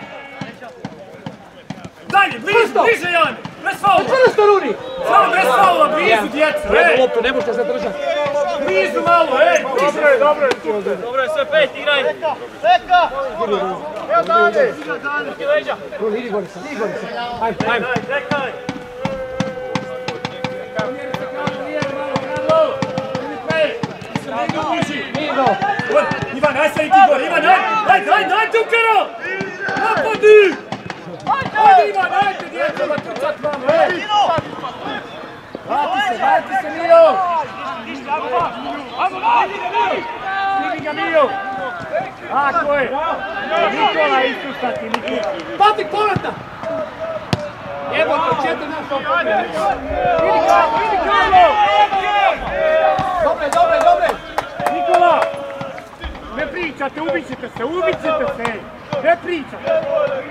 Speaker 5: Dalje, blizu, bliže Jane! Bez faula!
Speaker 1: Čvrsto Runi.
Speaker 5: Samo bez faula, blizu djeca, ej!
Speaker 1: Loptu, ne možete zadržati.
Speaker 5: Blizu malo, ej! Dobro je, dobro je.
Speaker 2: Dobro je, sve pet, igraj!
Speaker 4: Čeka!
Speaker 1: Evo dalje.
Speaker 2: Ruki leđa!
Speaker 1: Runi, idi gori se, idi gori se. Ajmo, ajmo.
Speaker 2: Čekaj!
Speaker 1: Nino.
Speaker 5: Ivan, aj sad i ti gore, Ivan, aj! Aj, daj, daj, Tukaro! Napadi! Ajde Ivan, ajde djeco, da trčat vam, ej! Vrati se, vrati se, Mio! Stivi ga, Mio! Tako je! Nikola istustati, Nikola!
Speaker 1: Patrik, povrata! Evo to, četiri naš opet.
Speaker 5: Idi Karlo, idi Karlo!
Speaker 1: Dobre, dobre, dobre.
Speaker 5: Nikola! Ne pričate, ubit ćete se, ubit ćete se! Ne pričate!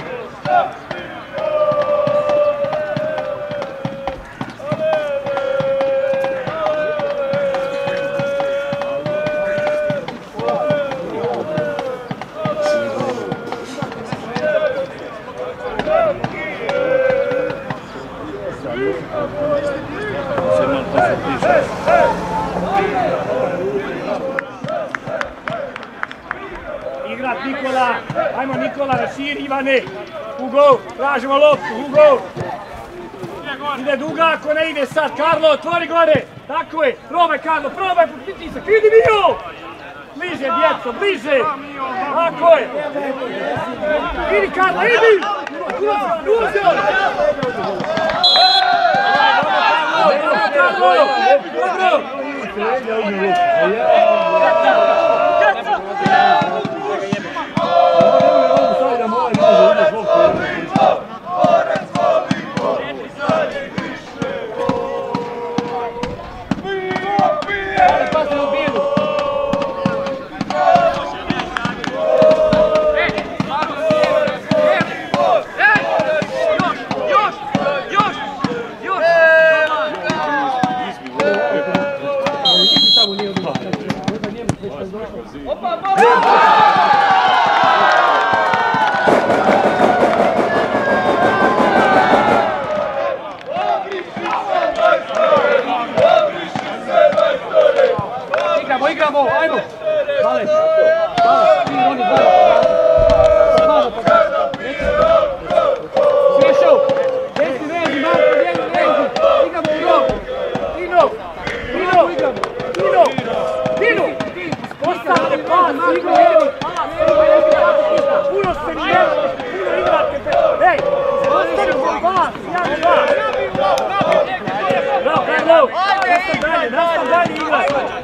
Speaker 5: Igrat Nikola, ajmo Nikola, raširi Ivane, Hugo, tražimo loptu, Hugo. Ide duga, ako ne ide sad, Karlo, otvori gore, tako je, probaj Karlo, probaj, pritisak, idi Mio! Bliže djeco, bliže, tako je. Idi Karlo, idi! Uzi on! Karlo, dobro!
Speaker 1: Igramo, igramo, ajmo! Dale, dale, ti Roni, dale, Sješao, desni vezi, Marko, lijevi vezi, igramo u rog, Dino, Dino, Dino, Dino, postavite pas, igro jedni, puno ste mjeli, puno igrate, hej, postavite pas, jedan, dva, bravo, Karlo, nastav dalje, nastav dalje igrati.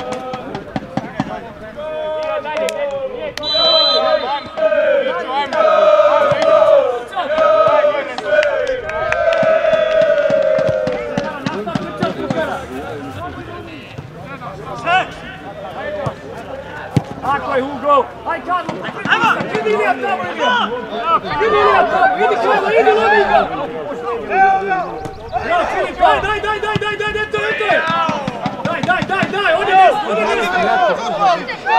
Speaker 1: Tako je Hugo, aj Karlo, idi Ilija tamo Ilija, idi Ilija tamo, idi Karlo, idi lovi ga! Bravo Filip, daj, daj, daj, daj, daj, daj, eto, eto! Daj, daj, daj, daj, odi desno, odi desno!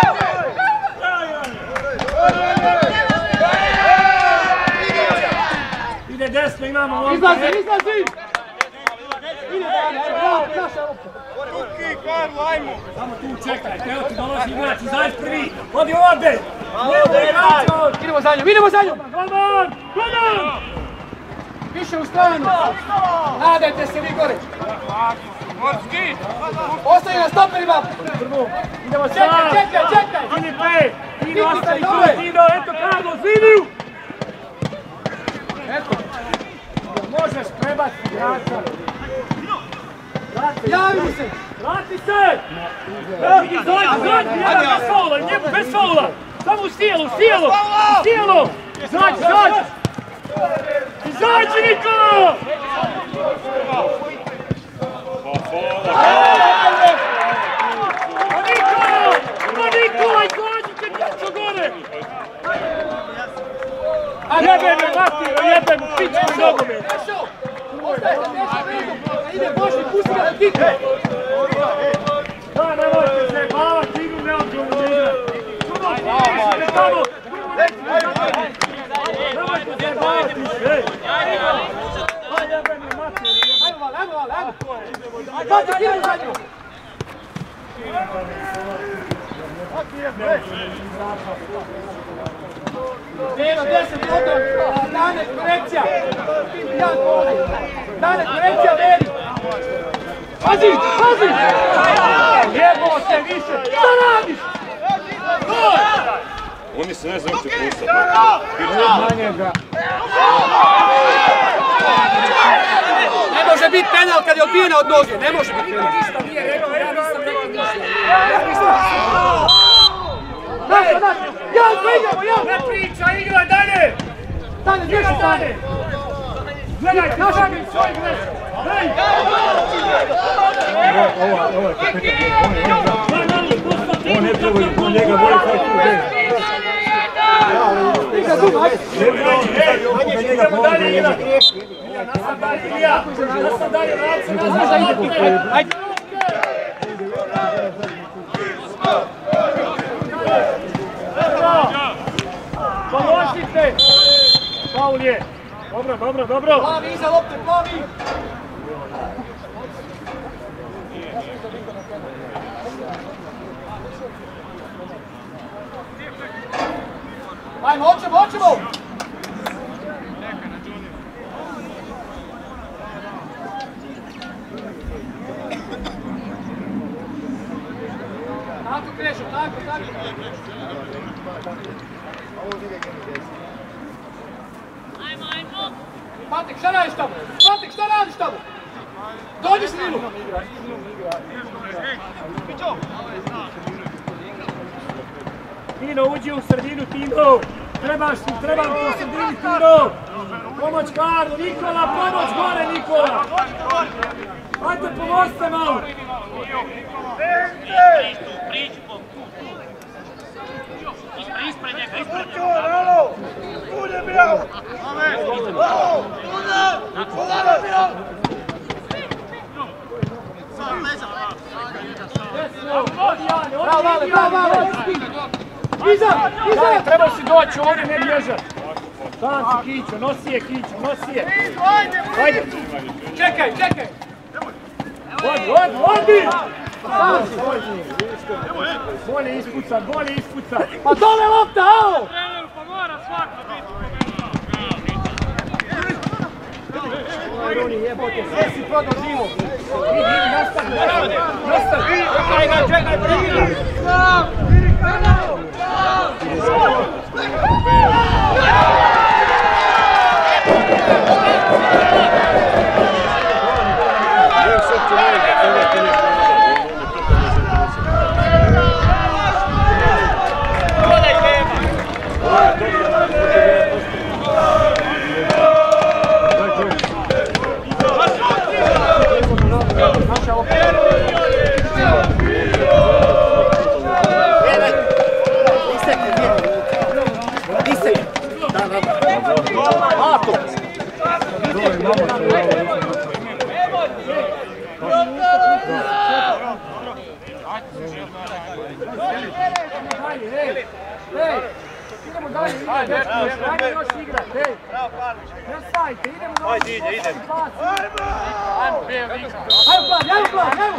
Speaker 1: Ide desno, imamo ovdje. Izlazi, izlazi! Ide dalje, bravo, naša lopta.
Speaker 2: Ruki, Karlo, ajmo!
Speaker 5: Samo tu čekajte, evo ti dolazi igrač, izađi prvi, odi ovdje!
Speaker 1: Idemo za njom, idemo za njom!
Speaker 5: Golman, golman!
Speaker 1: Više u stranu! Nadajte se vi gore!
Speaker 2: Morski!
Speaker 1: Ostaje na stoperima!
Speaker 5: Idemo sad!
Speaker 1: Čekaj, čekaj, čekaj!
Speaker 5: Filipe! Tino, ostavi tu,
Speaker 1: Dole.
Speaker 5: Tino, eto Karlo, Zviniju!
Speaker 1: Eto!
Speaker 5: možeš prebaciti igrača.
Speaker 1: Javi se!
Speaker 5: Vrati se! Izađi, izađi, jedan bez faula, njemu bez faula! Samo u stijelu, u stijelu, u stijelu! Izađi, izađi! Izađi, Nikola! Pa Nikola! Pa Nikola, izađi kad dječo gore! Jebe me, Matiro, jebe me, pičku i nogome!
Speaker 1: Ostaje se nešto vezu! Ide Boši, pusti ga da kikne!
Speaker 5: Da, nemojte se bavati, igru neodgovorno da igra! Nemojte tamo! Nemojte se bavati, ej! Aj, jebe me, Matiro, jebe!
Speaker 1: Ajmo, Vale, ajmo, Vale, ajmo! Bati, kidamo za nju! Deno, deset potom, Dane, korekcija! Jan, voli! Dane, korekcija, veri! Pazi, pazi!
Speaker 5: Jebo se više!
Speaker 1: Šta radiš?
Speaker 6: Oni se ne znaju će pustati.
Speaker 1: Ne može biti penal kad je odbijena od noge, ne može biti penal. Ništa nije rekao, ja nisam rekao ništa. Ja nisam rekao. Naša, naša, Jan, pa idemo, Jan!
Speaker 5: Ne priča, igra dalje!
Speaker 1: Dane, gdje si Dane?
Speaker 5: Gledajte, naša mi svoj greš! Hej!
Speaker 6: Ovo je kapitan, on ne treba i njega voli taj tu gdje.
Speaker 1: Igra tu, ajde!
Speaker 5: Idemo dalje, igra! Nasad dalje, Ilija! Nasad dalje, Raci, nasad dalje! Ajde! Pomožite! Faul je! Dobro, dobro, dobro!
Speaker 1: Plavi iza lopte, plavi! Ajmo, hoćemo, hoćemo! Tako Krešo, tako, tako! Patek, šta radiš tamo? Patek, šta radiš tamo? Dođi s Nilu!
Speaker 5: Tino, uđi u sredinu, Tino! Trebaš ti, trebam ti u sredini, Tino! Pomoć Karlu, Nikola, pomoć gore, Nikola! Ajde, pomozite malo!
Speaker 2: Priđi po... Ispred, ispred njega, ispred njega!
Speaker 6: Ulje bio!
Speaker 1: Bravo, Vale, bravo, Vale! Iza, iza!
Speaker 5: Trebao si doći ovdje, ne bježat! Sam si Kićo, nosi je Kićo, nosi je! Ajde!
Speaker 1: Čekaj, čekaj!
Speaker 5: Vodi, vodi, vodi! Bolje ispucat, bolje ispucat!
Speaker 1: Pa dole lopta, alo!
Speaker 2: Trener, pa mora svako biti!
Speaker 1: Roni, jebote, sve si prodao živo!
Speaker 5: Idi, idi, nastavi, nastavi! Nastavi!
Speaker 1: Čekaj ga, čekaj, prvi! Idemo dalje, idemo još igrat, hej! Ne stajte, idemo dalje!
Speaker 3: Ajde, ide, idemo!
Speaker 1: Ajmo, ajmo plan, ajmo plan, ajmo!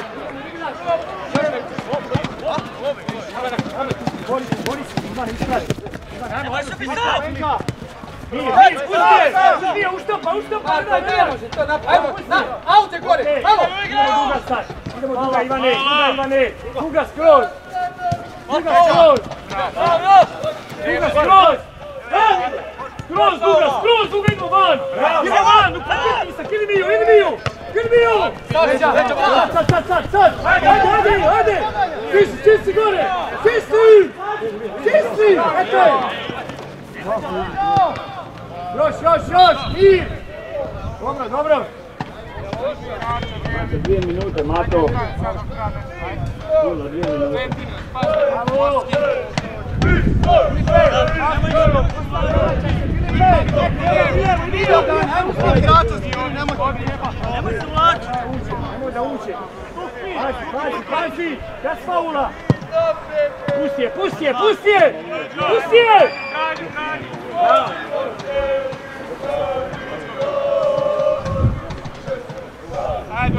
Speaker 5: Boris, Boris, Ivan, iskrati! Ajmo, ajmo,
Speaker 1: Venka!
Speaker 5: Nije, nije, pusti! Nije, uštapa, uštapa!
Speaker 1: Pa ne može to napraviti, ajmo, na, aute gore, ajmo!
Speaker 5: Idemo duga sad, idemo duga, Ivane, duga, Ivane! Duga skroz! Duga skroz! Duga skroz! Skroz, duga, skroz, duga, idemo van! Idemo van, upaketi se! Pritisak, ili Miju, ili Miju! Ili Miju! Sad, sad, sad, sad, sad! Ajde, ajde, ajde! Stisni, stisni gore! Stisni! Stisni! Eto! Još, još, još! Mir! Dobro, dobro! Dvije minute, Mato. Dvije minute. Bravo!
Speaker 2: Nemoj se vlači!
Speaker 5: Nemoj da uče! Pazi, pazi, pazi! Bez faula! Pusti je, pusti je, pusti je! Pusti je!
Speaker 2: Ajde,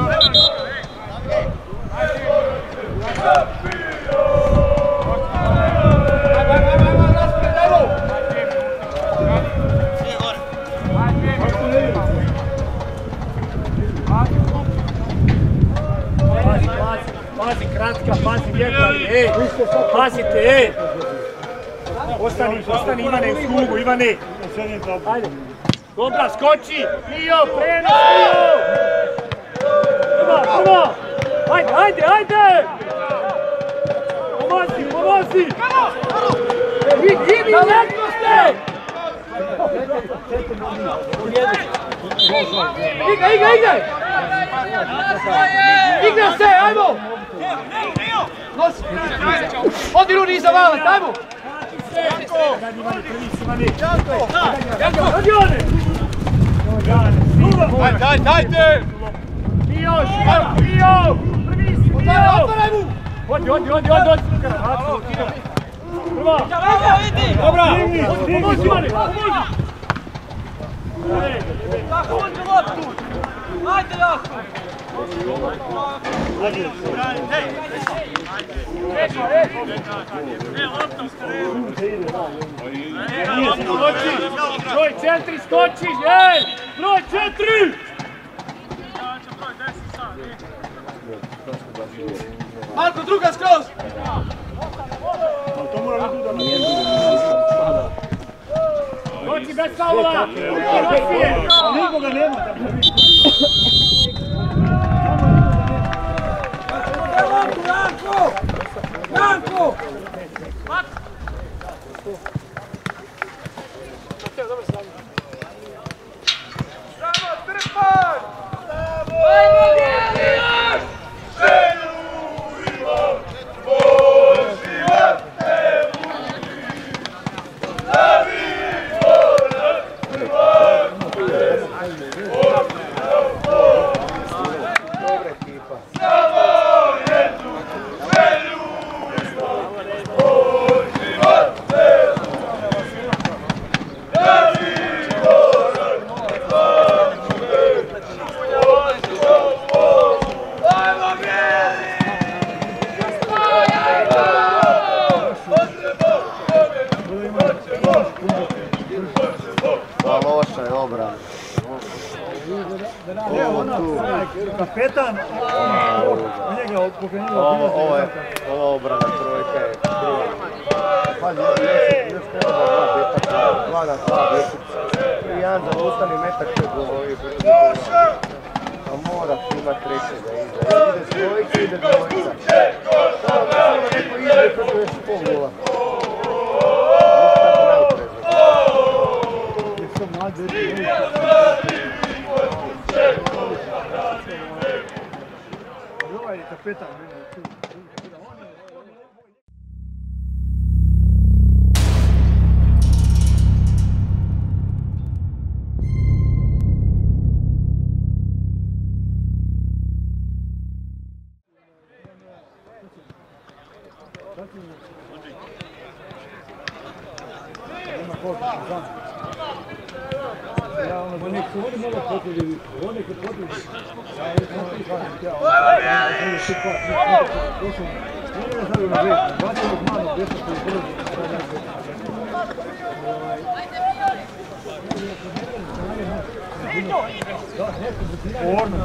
Speaker 5: pazi kratka, pazi vjetar, ej! Pazite, ej! Ostani, ostani Ivane u slugu, Ivane! Ajde! Dobra, skoči! Mio, prenos, Mio! Prva, prva! Ajde, ajde, ajde! Pomozi, pomozi! Idi, idi, letno ste! Igra, igra, igra! Igra se, ajmo! Nosi! Odi Rudi iza Valet, ajmo! Janko! Radione!
Speaker 2: Daj, dajte!
Speaker 5: Mio, Mio! Prvi si, Mio! Otvaraj mu! Odi, odi, odi, odi, odi! Prva! Dobra! Pomozi, Ivane! Pomozi!
Speaker 2: Tako, uđe loptu! Ajde, Jako!
Speaker 5: Broj četiri skočiš, ej! Broj četiri!
Speaker 2: Marko, druga skroz!
Speaker 5: Skoči bez faula!
Speaker 6: Nikoga nema.
Speaker 7: Janko! Janko!
Speaker 6: Kapetan, njega pokrenuo.
Speaker 8: Ovo je, ova obrana trojka je kriva. Pazi, još treba dva petaka, dva na dva petaka. Jedan za ustani metak će govorio. A moraš imat trećega iza. Ide s trojke, ide dvojica. Samo neko ide kako još pol gola.
Speaker 6: Ovaj je kapetan. Ja ono, nek su oni malo potrebili, oni kad potrebili. Ja je sam ti kažem, ja ono, ja sam ti kažem, došao, nije me stavio na već, bacio ovog malog desna koji je brzo, sad ja se... Orno.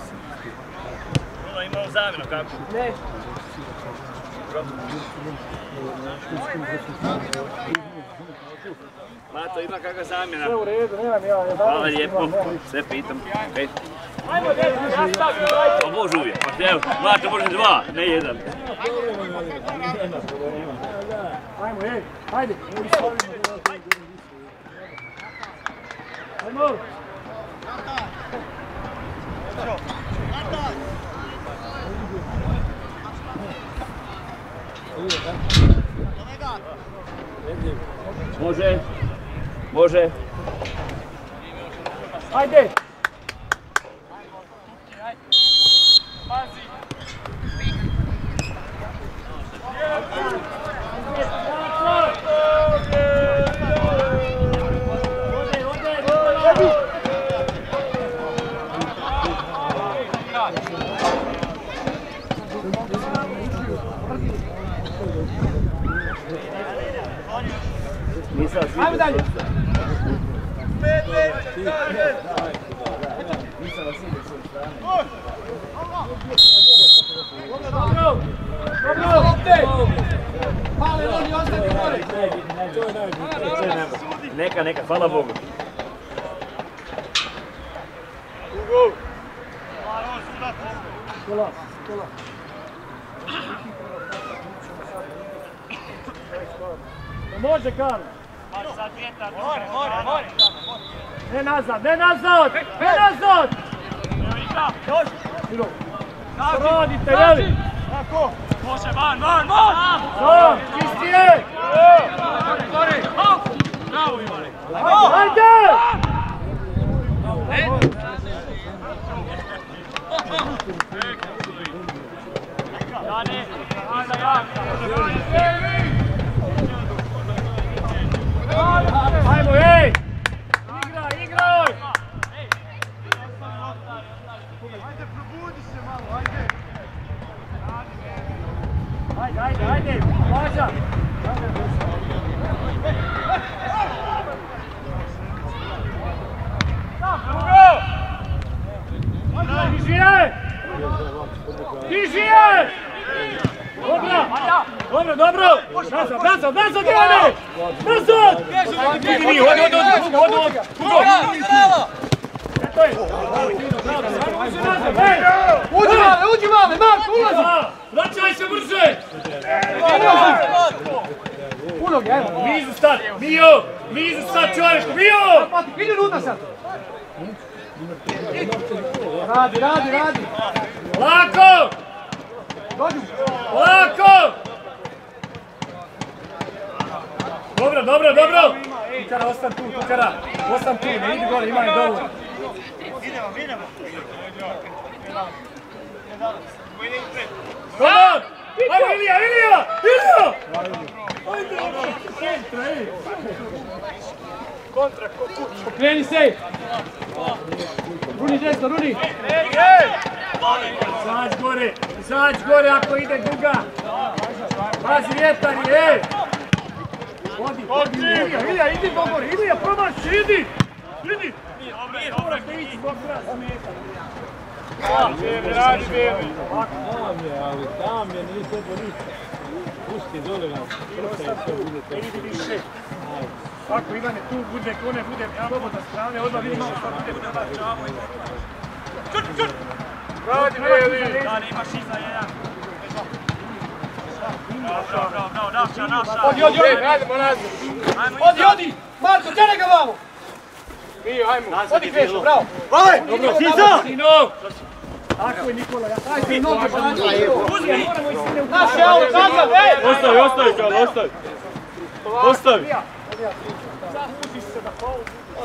Speaker 2: Ono imao zamjenu kako?
Speaker 1: Ne.
Speaker 2: Mato, ima kakva zamjena?
Speaker 7: Sve u redu, nemam ja.
Speaker 2: Hvala lijepo, sve pitam. Okay.
Speaker 5: Ajmo, djecu, nastavi, dajte!
Speaker 2: Pa može uvijek, pa evo, Mato može dva, ne jedan.
Speaker 7: Ajmo, ej, hajde. Ajmo.
Speaker 2: Može, može.
Speaker 7: Hajde.
Speaker 1: Ajmo dalje. Dobro, dobro, lopte. Pale, oni ostane gore.
Speaker 2: Neka, neka, hvala Bogu.
Speaker 7: Kola, kola. Može, Karlo. Ne nazad, ne nazad, ne nazad! Radite, jeli?
Speaker 2: Može, van, van, van!
Speaker 7: Sam, čisti je!
Speaker 2: Bravo, Ivane!
Speaker 7: Hajde!
Speaker 2: Dani, hajde, jak!
Speaker 7: Ajmo, ej! Igraj, igraj!
Speaker 8: Ajde, probudi se malo, ajde!
Speaker 7: Ajde, ajde, ajde! Važa! Diži je! Diži je! Dobro! Dobro, dobro! Nazad, nazad, nazad, Ivane! Nazad! Vidi mi, hodi, hodi, hodi, hodi, hodi! Eto je!
Speaker 1: Uđi male, uđi male, Marko, ulazi!
Speaker 7: Vraćaj se brže!
Speaker 1: Ulogi, ajmo.
Speaker 7: Nizu stat, Mio! Nizu stat, čovjeku, Mio!
Speaker 1: Pati, idi unutra sad. Radi, radi, radi.
Speaker 7: Lako!
Speaker 1: Dođu.
Speaker 7: Lako! Dobro, dobro, dobro! Tukara, ostan tu, Tukara! Ostan tu, ne idi gore, imaj dovoljno.
Speaker 8: Idemo, idemo!
Speaker 7: Come on! Ajmo, Ilija, Ilija! Ilija! Ajde, kontra, ej! Kontra, ko kuć!
Speaker 1: Pokreni se! Runi desno, runi!
Speaker 7: Izađ gore, izađ gore ako ide duga! Pazi vjetari, ej! Vodi, vodi, Ilija, Ilija, idi do gore, Ilija, promaši, idi! Idi! Dobro, te ići zbog kraja smeta.
Speaker 2: Radi, Beli!
Speaker 6: Tam je, ali tam je, nije sve do ništa. Pusti dole nam, prsta i sve bude to.
Speaker 7: Idi više. Ako Ivane tu bude, kone bude slobodna strane, odmah vidimo što bude.
Speaker 2: Čut, čut! Radi, Beli! Dani, imaš iza jedan. Bravo, bravo, bravo, naša, naša!
Speaker 1: Odi, odi, odi! Radimo nazad! Odi, odi! Marko, tjene ga vamo!
Speaker 2: Mio, ajmo!
Speaker 1: Odi Krešo, bravo!
Speaker 7: Vale! Dobro, Siza! Sino! Tako je Nikola, ja taj ti noge brani!
Speaker 2: Uzmi!
Speaker 1: Naš je ovo, nazad, ej!
Speaker 3: Ostavi, ostavi, Karlo, ostavi! Ostavi!
Speaker 7: Uzi se da polu.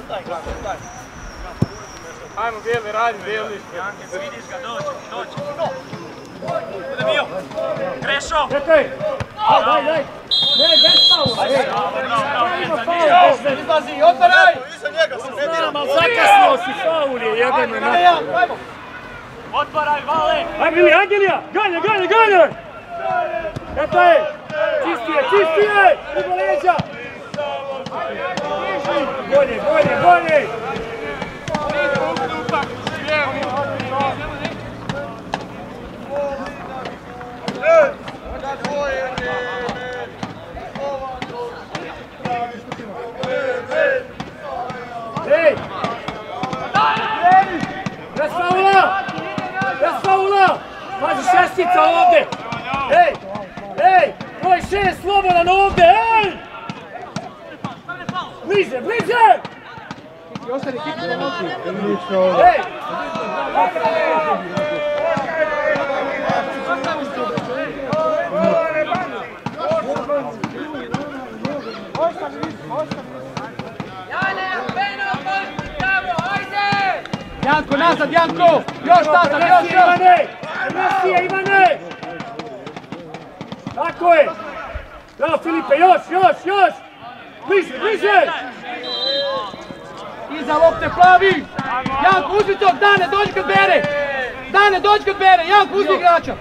Speaker 2: Ajmo, Beli, radi, Beli! Janke, vidiš ga, dođe, dođe! Bude Mio! Krešo!
Speaker 7: Čekaj! Daj, daj! Ne, bez paula!
Speaker 2: Bravo, bravo, bravo,
Speaker 7: Nema
Speaker 2: Neca,
Speaker 7: paula!
Speaker 2: nije!
Speaker 1: Izlazi, otvaraj!
Speaker 8: Iza njega se ne dira!
Speaker 7: Znam, ali zakasnio si, faul je, jebeno na...
Speaker 1: Ajde, ja, ajmo!
Speaker 2: Otvaraj, Vale!
Speaker 7: Ajde, Ili, Angelija! Ganje, ganje, ganje! Eto je! Čisti je, čisti je! Ibo leđa! Bolje, bolje, bolje!
Speaker 2: Upak,
Speaker 7: Pazi, šestica ovdje! Ej! Ej! Broj šest, slobodan ovdje! Ej! Bliže, bliže! Ej!
Speaker 1: Janko, nazad, Janko! Još nazad, još, još!
Speaker 7: Mesije, Ivane! Tako je! Bravo, Filipe, još, još, još! Bliže, bliže!
Speaker 1: Iza lopte, plavi! Janko, uzmi tog, Dane, dođi kad bere! Dane, dođi kad bere! Janko, uzmi igrača!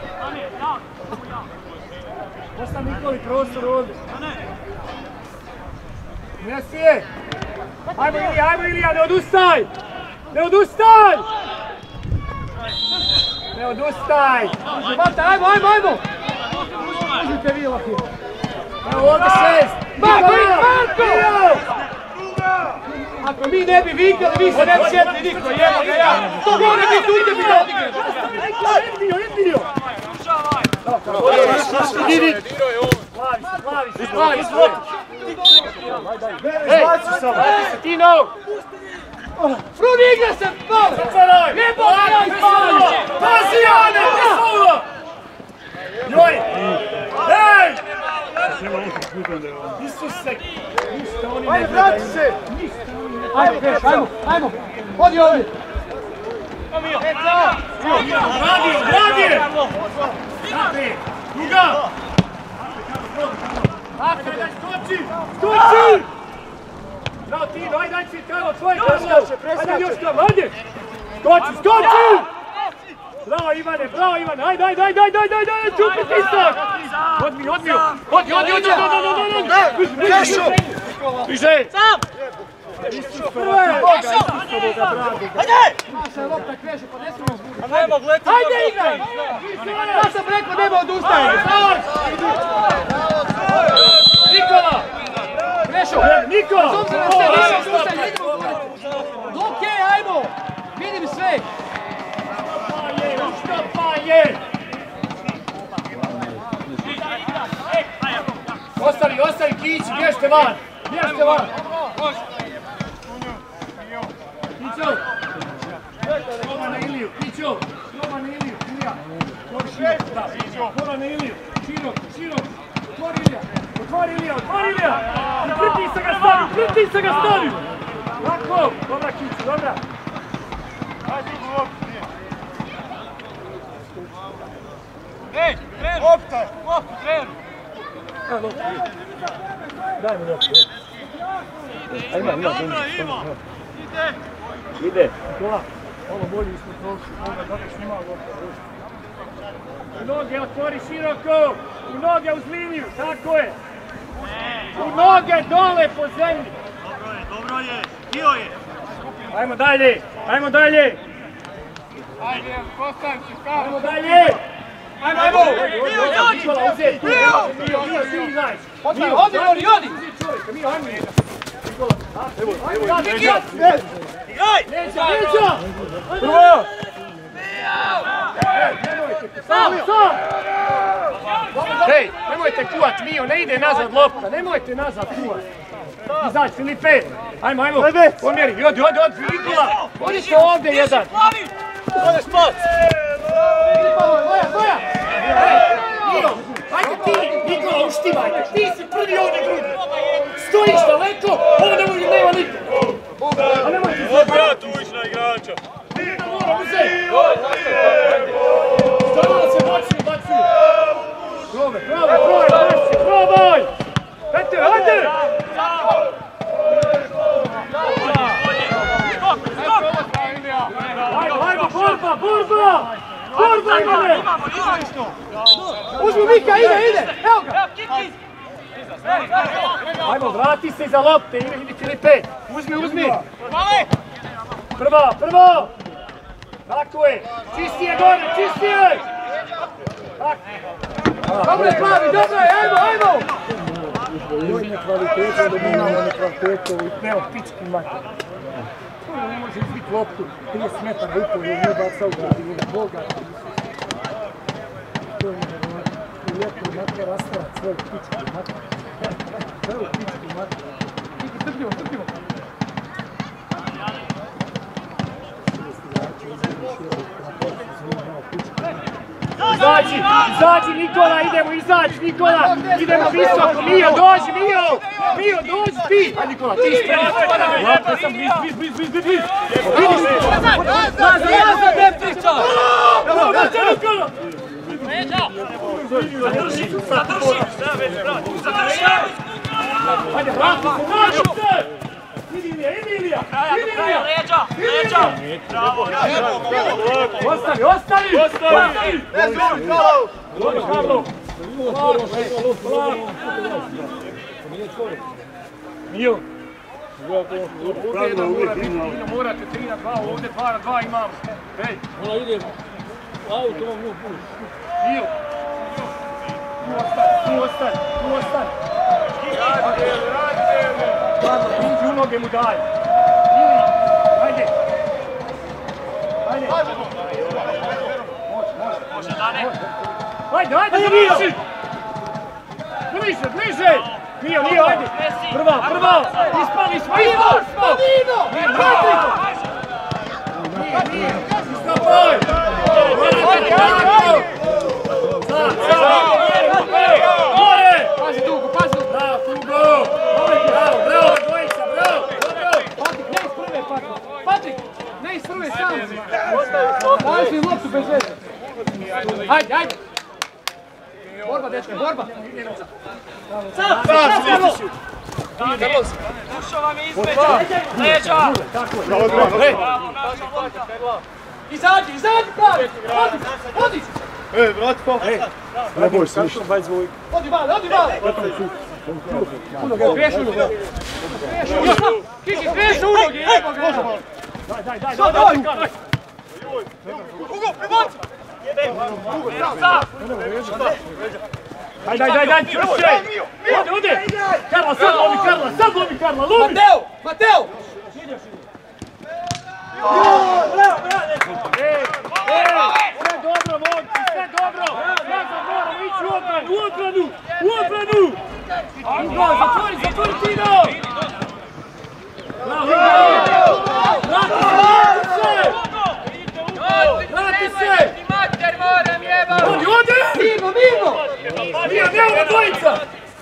Speaker 7: Ostav Nikoli prostor ovdje. Mesije! Ajmo Ilija, ajmo Ilija, ne odustaj! Ne odustaj! Ne odustaj!
Speaker 1: Bata, ajmo, ajmo, ajmo! Uzmite vi lopte!
Speaker 7: Evo ovdje šest!
Speaker 1: Marko, Marko! Ako mi ne bi vikali, vi se ne bi sjetili niko, jebo ga ja! To gore bi tu ide bi da odigreš!
Speaker 7: Edmio, Edmio!
Speaker 1: Idi!
Speaker 7: Plavi si, plavi si,
Speaker 1: Plavi si!
Speaker 7: Ej, Tino!
Speaker 1: Fruni, igra se!
Speaker 7: Zatvaraj!
Speaker 1: Jebo ga ja ispali!
Speaker 7: Pazi, Jane, pisalo! Joj! Ej! Isuse! Ništa oni ne
Speaker 1: Ajde,
Speaker 7: gledaju.
Speaker 1: vrati se! Ajmo, Kreš, ajmo, ajmo! Hodi ovdje!
Speaker 7: Radi, radi! Naprijed! Druga! Naprijed, daj, skoči! Skoči! Bravo, Tino, ajde, daj si Karlo, tvoje Karlo! Ajde, još tamo, ajde! Skoči, skoči! Bravo, Ivane, bravo, Ivane! Ajde, ajde, ajde, ajde, ajde, ajde, ajde, čupi tisak! Odmi, odmi, odmi, odmi, odmi, odmi, odmi! Krešu! Bliže! Sam! Prvo je!
Speaker 1: Ajde! Naša je lopta Kreše, pa ne smijemo zbuditi. Ajde, igraj! Ja sam rekao, nema odustajanja.
Speaker 7: Nikola!
Speaker 1: Krešo!
Speaker 7: Nikola!
Speaker 1: S obzirom na sve, nema odustajanja, idemo zbuditi. Okej, ajmo! Vidim sve!
Speaker 7: Šta pa je? Ostali, ostali kići, bježte van! Bježte van! Kićo! Kola na Iliju, Kićo! Kola na Iliju, Ilija! Otvori širok, da! Kola na Iliju, širok, širok! Otvori Ilija! Otvori Ilija, otvori Ilija! I pritisak ga stavi, pritisak ga stavi! Tako! Dobra Kićo, dobra!
Speaker 2: Ej, trenu! Lopta! Lopta, trenu!
Speaker 7: Daj mi loptu.
Speaker 2: Ima, ima, ima! Ide!
Speaker 7: Ide! Nikola, ovo bolji smo prošli, onda dobiješ njima lopta. U noge otvori široko! U noge uz liniju, tako je! U noge dole po zemlji!
Speaker 2: Dobro je, dobro je! Dio je!
Speaker 7: Ajmo dalje, ajmo dalje!
Speaker 2: Ajde, postavim se kao!
Speaker 7: Ajmo dalje!
Speaker 1: Ajmo, ajmo!
Speaker 7: Nikola, uzeti! Mio, Mio, ti znaš!
Speaker 1: Odi, odi, odi, odi!
Speaker 7: Uzeti čovjeka, Mio, ajmo! Nikola, evo, evo, evo!
Speaker 2: Igraj!
Speaker 7: Neća, neća! Prvo! Sam, sam! Hej, nemojte kuvat, Mio, ne ide nazad lopta, nemojte nazad kuvat. Izađi, Filipe! Ajmo, ajmo! Pomjeri, odi, odi, odi, Nikola! Odite ovdje jedan!
Speaker 2: Odeš pot!
Speaker 1: Boja, boja!
Speaker 7: Mio, ajde ti, Nikola, uštivajte! Ti si prvi ovdje grudi! Stojiš daleko, ovdje mu nema niko! A nemojte se...
Speaker 2: Ja tu ići na igrača!
Speaker 7: Nikola, mora uzeti! Stalno se baci, baci! Probaj, probaj, probaj, baci, probaj! Ajde, ajde! Ajde, ajde, borba, borba! Borba, Ivane!
Speaker 1: Uzmi Mika, ide, ide! Evo ga!
Speaker 7: Ajmo, vrati se iza lopte, idi Filipe! Uzmi, uzmi! Prvo, prvo! Tako je! Čistije gore, čistije!
Speaker 1: Dobro je, Plavi, dobro je, ajmo, ajmo!
Speaker 6: Izbojne kvalitete, da mi imamo nekvalitetu i
Speaker 7: Evo, pički mater. Ne može izbiti loptu, trideset metara i pol, nije bacao građevina, Boga.
Speaker 6: to je u ljetu matka rastava svoj pičku matka. Svoju pičku matka.
Speaker 1: Niki, strpljivo, strpljivo.
Speaker 5: Izađi, izađi Nikola, idemo izaći Nikola, idemo visoko, Mio, dođi Mio, Mio, dođi ti. Ajde Nikola, ti spremi. Ja sam bliz, bliz, bliz, bliz, bliz, bliz. Vidiš ti.
Speaker 1: Laza, Laza, ne priča!
Speaker 5: Evo, vraća Nikola.
Speaker 2: Zadrži, zadrži! Zadrži!
Speaker 5: Ajde, vrati se, vrati se. Idi Ilija, idi Ilija, idi Ilija.
Speaker 2: Leđa, leđa! Bravo,
Speaker 5: Ostavi, ostavi, ostavi. Dobro, Karlo. Mio. Ovdje mora biti, morate tri na dva, ovdje dva na dva imamo. Hej.
Speaker 6: Ona ide auto, on nju puš.
Speaker 5: Mio. Tu ostani, tu ostani, tu ostani.
Speaker 2: radite, radite!
Speaker 5: Karlo, uđi u noge mu daj. Ili, ajde. Ajde.
Speaker 2: Može, Dane!
Speaker 5: Ajde, ajde, bliže! Bliže, bliže! Mio, Mio, ajde! Prva, prva! Ispali smo, ispali smo!
Speaker 1: Vino!
Speaker 5: Nije, nije! Iskapaj! Morate tako! Sad, sad! Gore!
Speaker 1: Pazi Dugo, pazi Dugo!
Speaker 5: Bravo, Dugo! Bravo, bravo, dvojica, bravo!
Speaker 1: Patrik, ne iz prve, Patrik! Patrik, ne iz prve, sam! Daj si loptu bez veze! Ajde, ajde! Borba, dečko, borba! Sad, sad, Karlo!
Speaker 2: Ušao vam je između! Leđa!
Speaker 1: Izađi, izađi, pravi! Odi, odi!
Speaker 8: Ej, vrati pa! Ne boj se ništa.
Speaker 1: Odi male, odi male! Priješ u noge! Priješ u noge! Kiki, priješ u noge!
Speaker 5: Daj, daj, daj, daj, daj, daj!
Speaker 2: Hugo, prebaci! Hugo, sam!
Speaker 5: Daj, daj, daj, daj, čvršće! Ode, ode! Karla, sad lomi, Karla, sad lomi, Karla, lomi!
Speaker 1: Mateo, Mateo!
Speaker 5: Ej, ej, sve dobro, momci, sve dobro! Ja sam moramo ići u odbranu, u odbranu, u odbranu! Hugo, zatvori, zatvori Tino! Bravo, Hugo! Vrati se, vrati se! Vrati se!
Speaker 2: Mater, moram jebati!
Speaker 5: Odi, odi!
Speaker 1: Mimo, mimo!
Speaker 5: Mio, ne ova dvojica!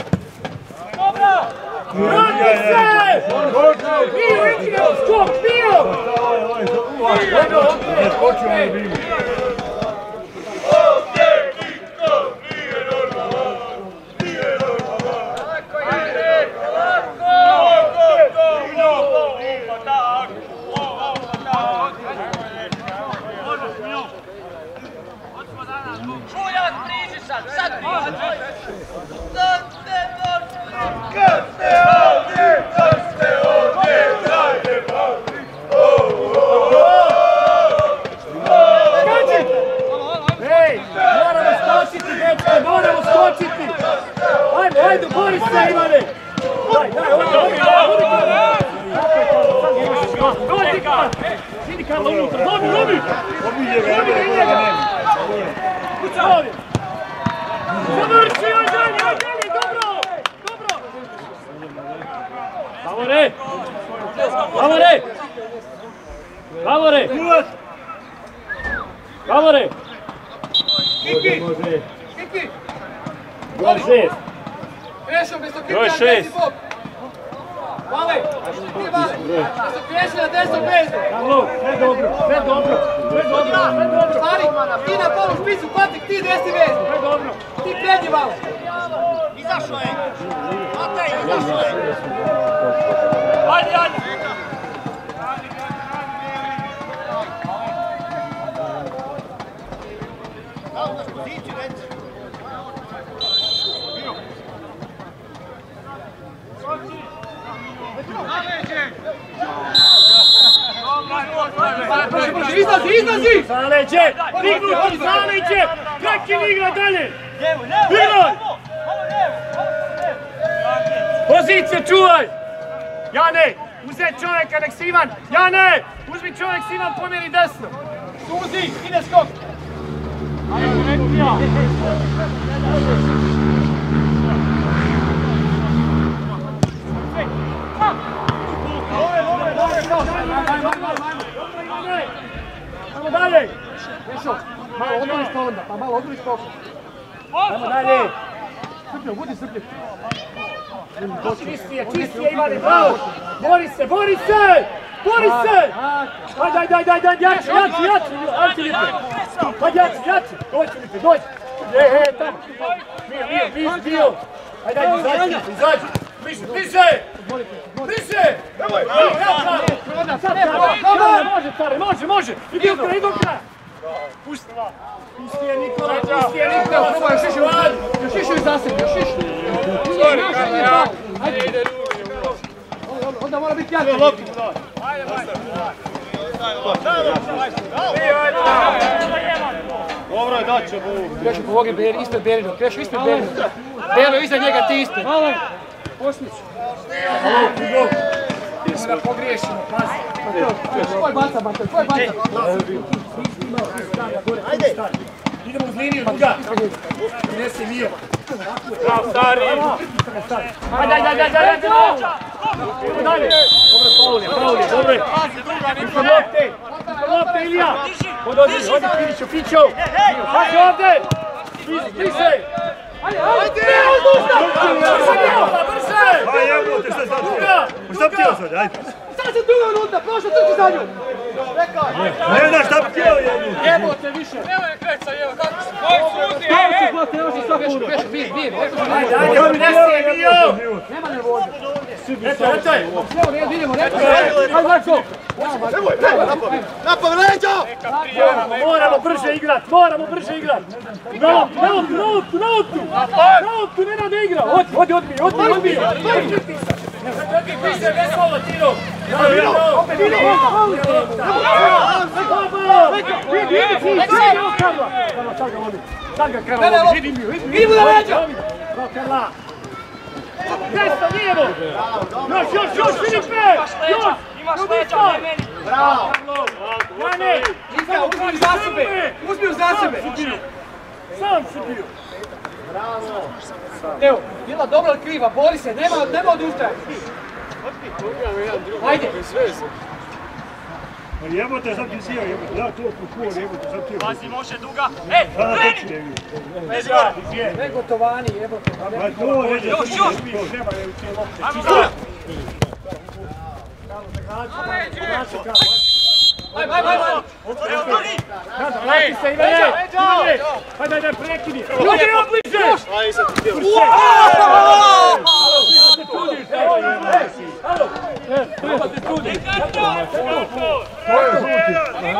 Speaker 5: Vrati se! Mio, ići na skok, Mio!
Speaker 2: Šuljac, priži sad, sad priži!
Speaker 5: Ej, moramo skočiti, dečko, moramo skočiti! Ajde, ajde, bori se, Ivane! Daj, daj, ovdje, ovdje, ovdje! Dođi, Karlo! Sidi, Karlo, unutra, lomi, lomi! Lomi ga i njega! Kuća ovdje! Završi, ajde, ajde, ajde, dobro! Dobro! Favore! Favore! Favore! Favore!
Speaker 1: Kiki! Kiki!
Speaker 5: Broj šest!
Speaker 1: Krešo, mjesto Kiki,
Speaker 5: Broj
Speaker 1: na
Speaker 5: šest.
Speaker 1: desni bok! Vale! Ti vale! Mjesto Kreši na desno bezdo!
Speaker 5: Karlo, sve dobro, sve dobro, sve dobro, sve dobro!
Speaker 1: Stari, ti na polu špicu, Patrik, ti desni bezdo!
Speaker 5: Sve dobro!
Speaker 1: Ti prednji vale!
Speaker 2: Izašao je! Matej, izašao je! Ajde, ajde!
Speaker 1: Brže, brže, izlazi, izlazi!
Speaker 5: Zaleđe! Dignuti, zaleđe! Krakin igra dalje! Igraj! Pozicije čuvaj! Jane, uzeti čovjeka, nek si Ivan! Jane, uzmi čovjek, si Ivan, pomjeri desno!
Speaker 1: Suzi, ide skok!
Speaker 5: Ajmo dalje! Ješo, malo odvoriš pa onda, pa malo odvoriš pa onda. Ajmo dalje! Srpljiv, budi srpljiv. Čistije, čistije Ivane, bravo! Bori se, bori se! Bori se! Ajde, ajde, ajde, ajde, jači, jači, jači! Ajde, Lipe! Ajde, jači, jači! Dođi, Lipe, dođi! E, e, tamo! Bio, bio, bio, bio! Ajde, ajde, izađi, izađi! Bliže, bliže! Bliže! Evo, može, care, može, može! Idi do kraja, idi do kraja! Pusti! Pusti je Nikola, pusti je Nikola! Probaj, još više, još više iza sebe, još više! Ajde, ide ljudi! Onda mora biti jako! Ajde, ajde!
Speaker 6: Dobro je, daće mu!
Speaker 5: Krešu pomogi Beri, ispred Berino, krešu ispred Berino! Berino, iza njega ti ispred! Poslić! Idemo da pogriješimo, pazi! Tvoj baca, baca, tvoj baca! Ajde! Idemo uz liniju, druga! Nesi Mio! Bravo, stari! Ajde, ajde, ajde, ajde, ajde! Idemo dalje! Dobre, faul je, faul je, dobre! Isto lopte! Isto lopte, Ilija! Odi, odi, odi, Finiću, Fićo! Pazi ovdje! Bliže! Ajde, ajde! Brže!
Speaker 6: Aj, evo te, šta sad? Šta bi htio sad, ajde?
Speaker 5: Sad se druga minuta, prošlo trči za nju!
Speaker 6: Ne znaš šta bi htio, jednu!
Speaker 5: Jebo te više!
Speaker 2: Evo je kreca, evo, kako si? Koji suti, ej, ej!
Speaker 5: Ajde, ajde, nesi Mio! Nema nervoze! Eto, eto je! Evo, ne vidimo, eto je! Ajde, Marko!
Speaker 8: Napad, leđo!
Speaker 5: Moramo brže igrat, moramo brže igrat! Na loptu, na loptu, na loptu, na loptu! Na loptu, ne rade igra! Odi, odi, odbij, odbij, odbij! Ti se bez kola, Tino! Opet Tino! Vidi, vidi, vidi! Karla! Sad ga vodi! Sad ga Karla vodi, vidi Mio! Vidi mu na leđa! Bravo, Karla! Desno, lijevo! Još, još, još, Filipe! Još!
Speaker 2: Imaš leđa, ne meni!
Speaker 5: Bravo! Jane!
Speaker 1: Iska, uzmi za sebe! Uzmi za sebe!
Speaker 5: Sam si bio!
Speaker 1: Evo, bila dobra ili kriva, bori se, nema, nema odustajanja. Ajde!
Speaker 6: Jebote, sad ti sijao, jebote, da to kukuo, jebote, sad ti jebote.
Speaker 2: Pazi, može duga! Ej, kreni!
Speaker 1: Ne gotovani, jebote.
Speaker 6: Pa to, jeđe,
Speaker 2: još, još! Ajmo za!
Speaker 1: Ajde, ajde, ajde!
Speaker 2: Evo, Doni!
Speaker 5: Vrati se, Ivane! Ivane! Hajde, ajde, prekini! Ljudi, obliže!
Speaker 6: Aj, sad ti htio.
Speaker 5: Halo! Treba se truditi!
Speaker 6: To je žuti.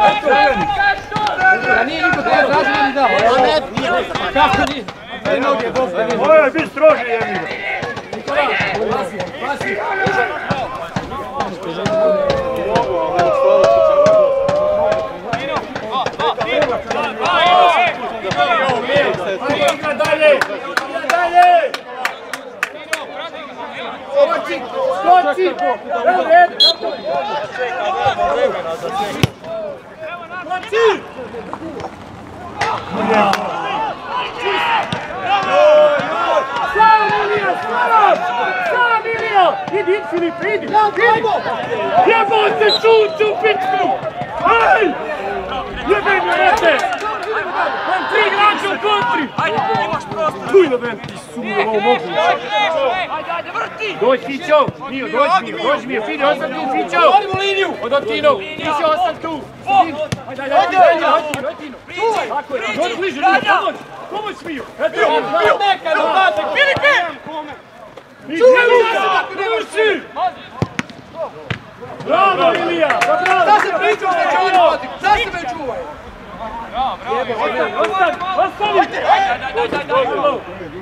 Speaker 1: Da nije niko treba tražiti, ni dao. Kako nije? Dve noge, Bog.
Speaker 6: Ovo je biti stroži, jedino.
Speaker 1: Nikola, pazi, pazi.
Speaker 5: Ajde, igra dalje! Igra dalje! Skoči! Skoči! Evo red! Skoči! Sam Ilija, sam! Sam Ilija! Idi, idi Filipe, idi! Jebote, šuću, pičku! Aj! Jebej mi rete! Mam tri igrača u kontri!
Speaker 2: Ajde, imaš prostor!
Speaker 5: Tu jebem ti sumo mogu!
Speaker 2: Ajde, ajde, vrti!
Speaker 5: Dođi Fićo! Mio, dođi Mio, dođi Mio, Fide, osam tu Fićo!
Speaker 1: Otvorimo liniju!
Speaker 5: Od Tino, Fićo, osam tu! Ajde, ajde, ajde, ajde, ajde, Tino! Tako je, dođi bliže, Mio, pomoć! Pomoć Mio! Eto, Mio!
Speaker 1: Neka, dodatak!
Speaker 2: Filipe!
Speaker 5: Uši! Bravo Ilija! Bravo!
Speaker 1: Šta se pričao da će oni protiv? Šta se me čuvaj?
Speaker 5: Ostavi! Ostavi!
Speaker 2: Ajde, ajde, ajde, ajde!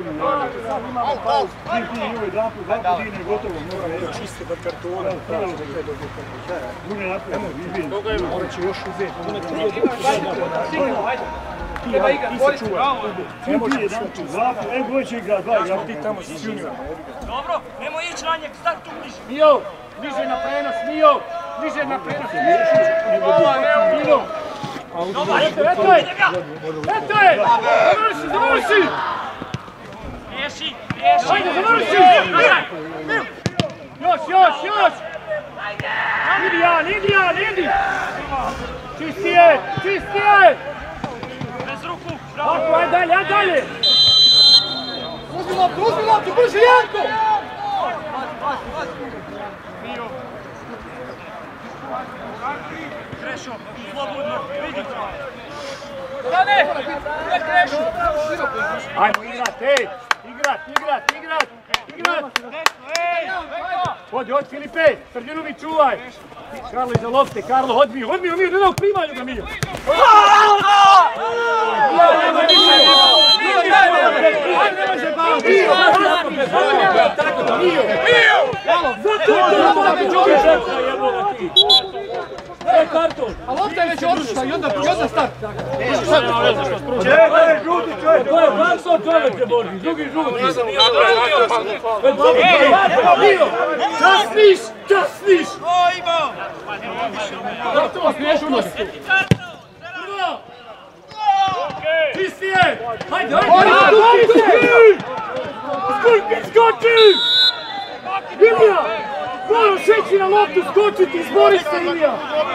Speaker 6: Ti ti joj jedan put, dva put dine, gotovo.
Speaker 5: Čiste da kartona.
Speaker 6: Druge napravimo, izvijem.
Speaker 5: Morat će još uzeti.
Speaker 1: Treba igrat, bori se.
Speaker 6: Ti ti jedan put, dva put, e, dvoje će igrat, dva igrat.
Speaker 5: Ti tamo si junior.
Speaker 2: Dobro, nemoj ići na njeg, stari tu bliže!
Speaker 5: Mio! Bliže na prenos, Mio! Bliže na prenos! Mio!
Speaker 7: Eto, eto je! Eto je! Završi, završi!
Speaker 2: Riješi, riješi!
Speaker 7: Ajde, završi! Još, još, još! Idi Jan, idi Jan, idi! Čisti je, čisti je!
Speaker 2: Bez ruku,
Speaker 7: Ako,
Speaker 2: bravo!
Speaker 7: ajde dalje, ajde dalje!
Speaker 1: Uzmi loptu, uzmi loptu, brže Janko!
Speaker 2: Krešo, slobodno, vidite!
Speaker 1: Dane! Ne Krešo!
Speaker 7: Ajmo igrat, ej! Igrat, igrat, igrat! Igrat! Hodi, hodi Filipe! Sredinu mi čuvaj! Karlo iza lopte, Karlo, hodi mi, hodi mi, hodi mi, ne da u primanju ga mi!
Speaker 1: A lopta je već odlična i onda start.
Speaker 6: Čekaj, žuti čovjek! To je fakso čovječe, Boži, drugi žuti!
Speaker 7: Časniš, časniš!
Speaker 1: To smiješ unos.
Speaker 7: Čisti je! Hajde, hajde! Skoči, skoči! Ilija! Moram šeći na loptu, skočiti, izbori se Ilija!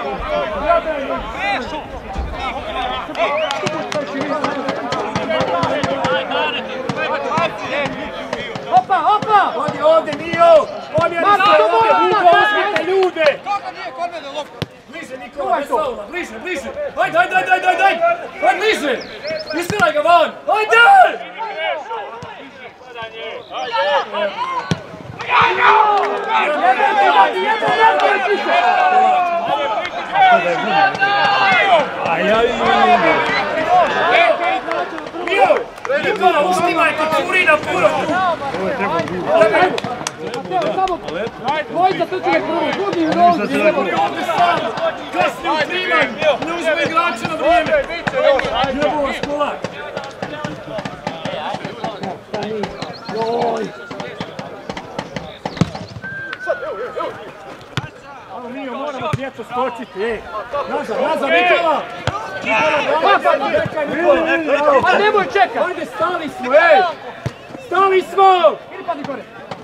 Speaker 7: Opa, opa! Odi ovdje, Mio! Pomjerite ovdje, Hugo, uzmite ljude!
Speaker 1: Koga nije kod mene lopta?
Speaker 7: Bliže, Nikola, bez faula, bliže, bliže! Ajde, ajde, ajde, ajde, ajde! Ajde, bliže! Istiraj ga van! Ajde! Mio! Nikola, uštimajte, curi na puro!
Speaker 1: Dvojica trčuje prvo, budi u rogu.
Speaker 7: Ovdje sam! Kasni u primanj! Ne uzme igrače na vrijeme! Jebo vas kolak! Alo Mio, moramo djeco skočiti, ej! Nazad, nazad, Nikola!
Speaker 1: A nemoj čekaj!
Speaker 7: Ajde, stali smo, ej! Stali smo!
Speaker 1: Ili padi gore.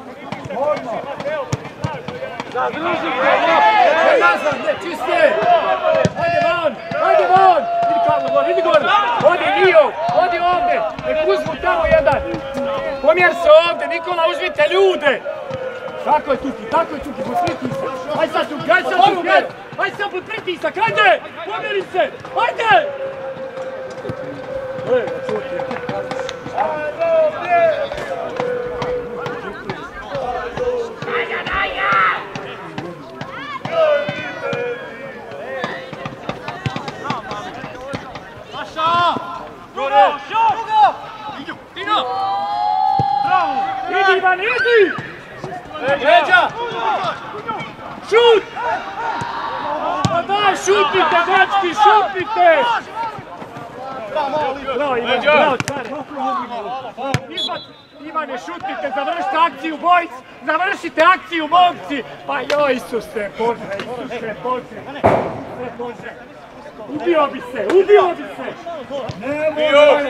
Speaker 7: Ajde nazad, ne, čiste! Ajde van, ajde van! Idi Karlo gore, idi gore! Odi Mio, odi ovdje! Nek uzmu tamo jedan! Pomjer se ovdje, Nikola, uzmite ljude! Tako je Tuki, tako je Tuki, pod pritisak! Ajde sad Tuki, ajde sad Tuki! Ajde sad pod pritisak, ajde! Pomjeri se, ajde! Ej, čuti! Idi Ivan, idi!
Speaker 1: Leđa!
Speaker 7: Šut! Pa daj, šutite, dečki, šutite! Bravo, Ivan, bravo, car! Izbad, Ivane, šutite, završite akciju, boys! Završite akciju, momci! Pa joj, Isuse, Bože, Isuse, Bože! Isuse, Bože! Ubio bi se, ubio bi se!
Speaker 6: Ne može!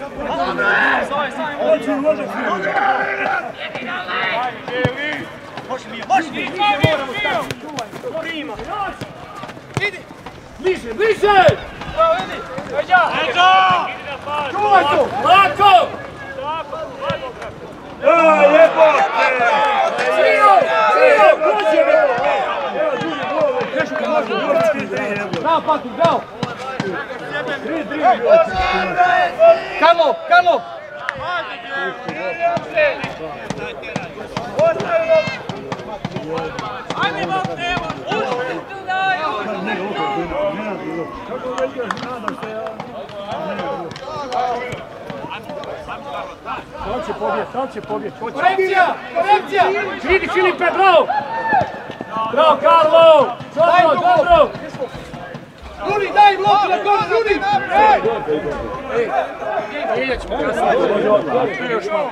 Speaker 6: Oči može svi!
Speaker 7: Bliže, bliže! Čuvaj to! Lako!
Speaker 6: A, jebote!
Speaker 7: Cio! Cio! Prođe me!
Speaker 6: Evo, drugi gol, Krešu kad može, Gorski, tri, jebote.
Speaker 1: Bravo, Patu, bravo!
Speaker 6: Tri, tri,
Speaker 1: Karlo, Karlo!
Speaker 7: Sad će pobjeti, sad će pobjeti.
Speaker 1: Korekcija, korekcija!
Speaker 7: Idi Filipe, bravo! Bravo, Karlo! Dobro, dobro!
Speaker 1: Rudi, daj im loptu na gol, Rudi! Ej!
Speaker 7: Vidjet ćemo kasnije. Još malo.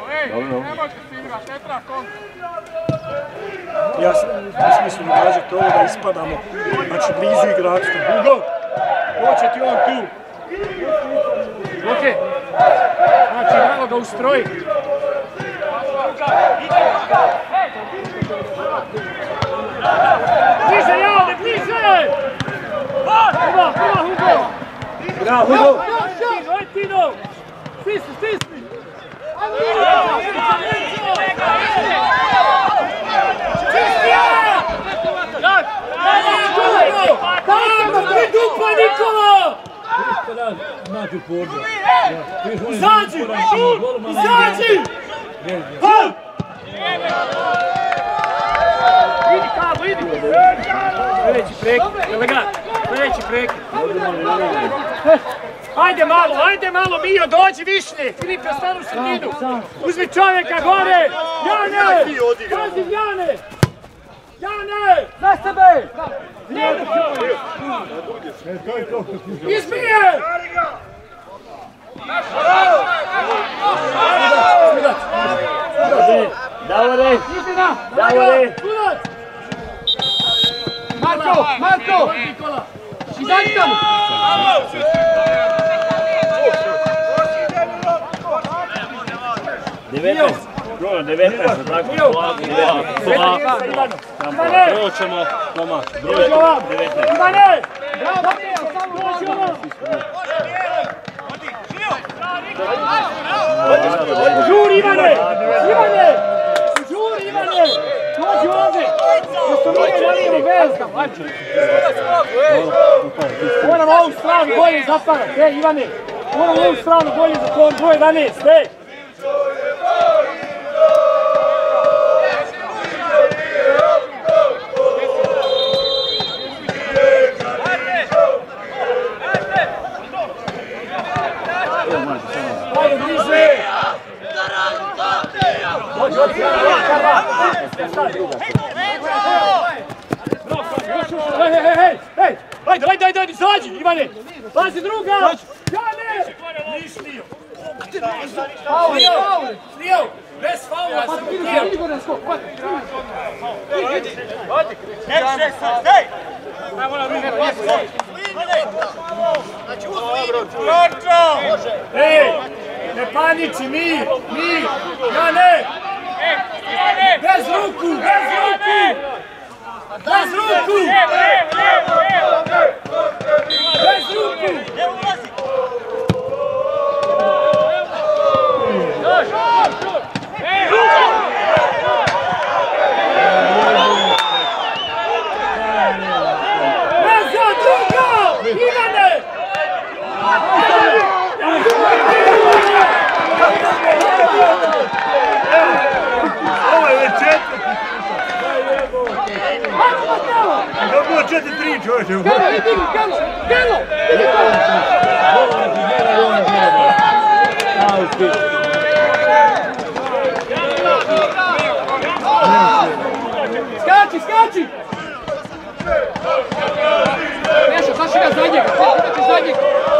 Speaker 6: Ja sam mislim da kažete ovo da ispadamo, znači blizu igračka. Hugo!
Speaker 7: Hoće ti on tu. Ok. Znači, malo ga ustroji. Bliže, Javne, bliže! Prva, prva, Hugo!
Speaker 6: Bravo, Hugo!
Speaker 7: Aj, Tino! Stisni, stisni! Čisti ja! Tamo, tri dupla, Nikola!
Speaker 6: Nađu podno.
Speaker 7: Izađi! Izađi! Hal! Idi Kabo, idi! Sljedeći prekid, delegat, sljedeći prekid. Ajde malo, ajde malo, Mio, dođi Višnje! Filipe, ostanu u sredinu! Uzmi čovjeka gore! Jane! Pazi, Jane! Jane! Za sebe! Izbije!
Speaker 3: Davore!
Speaker 7: Izbina!
Speaker 3: Davore!
Speaker 1: Marko, Marko! Izađi tamo!
Speaker 3: devetnaest, Bruno, devetnaest, tako, polako, polako. Prvo ćemo, Toma, broj devetnaest.
Speaker 7: Ivane! Žuri, Ivane! Ivane! Žuri, Ivane! Dođi ovdje! Što mi ne želimo vezda, mađe! Moram ovu stranu bolje zaparat, ej Ivane! Moram ovu stranu bolje za tvoj broj jedanaest, ej! Ajde, bliže! Dođi, dođi, hej, hej, hej, hej! Ajde, ajde, ajde, izađi, Ivane! Pazi druga! Jane! Niš, Lio!
Speaker 1: Faul, faul!
Speaker 7: Lio, bez faula sam utijel!
Speaker 1: Idi gore na skok, hvati!
Speaker 7: Ej, ne paniči, mir, mir! Jane! Bez ruku, bez ruku! Bez ruku! Bez ruku! Bez druga! Ivane!
Speaker 6: Ovo je već četvrti. To je bilo četiri tri čovječe.
Speaker 1: Gelo, idi, Gelo! Gelo! Idi Skači, skači! Neša, zaši ga zadnjega, idete zadnjega!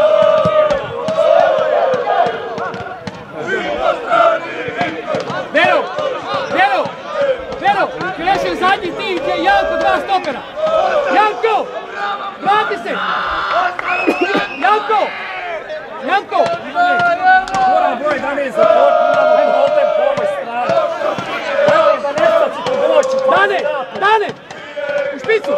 Speaker 1: Vero! Vero! Vero! Kreši zadnji ti, gdje je Janko dva stopera! Janko! Vrati se! Janko! Janko!
Speaker 7: Mora broj jedanaest za Fortuna, ajmo ovdje po ovoj strani. Evo jedanaest će to doći.
Speaker 1: Dane! Dane! U špicu!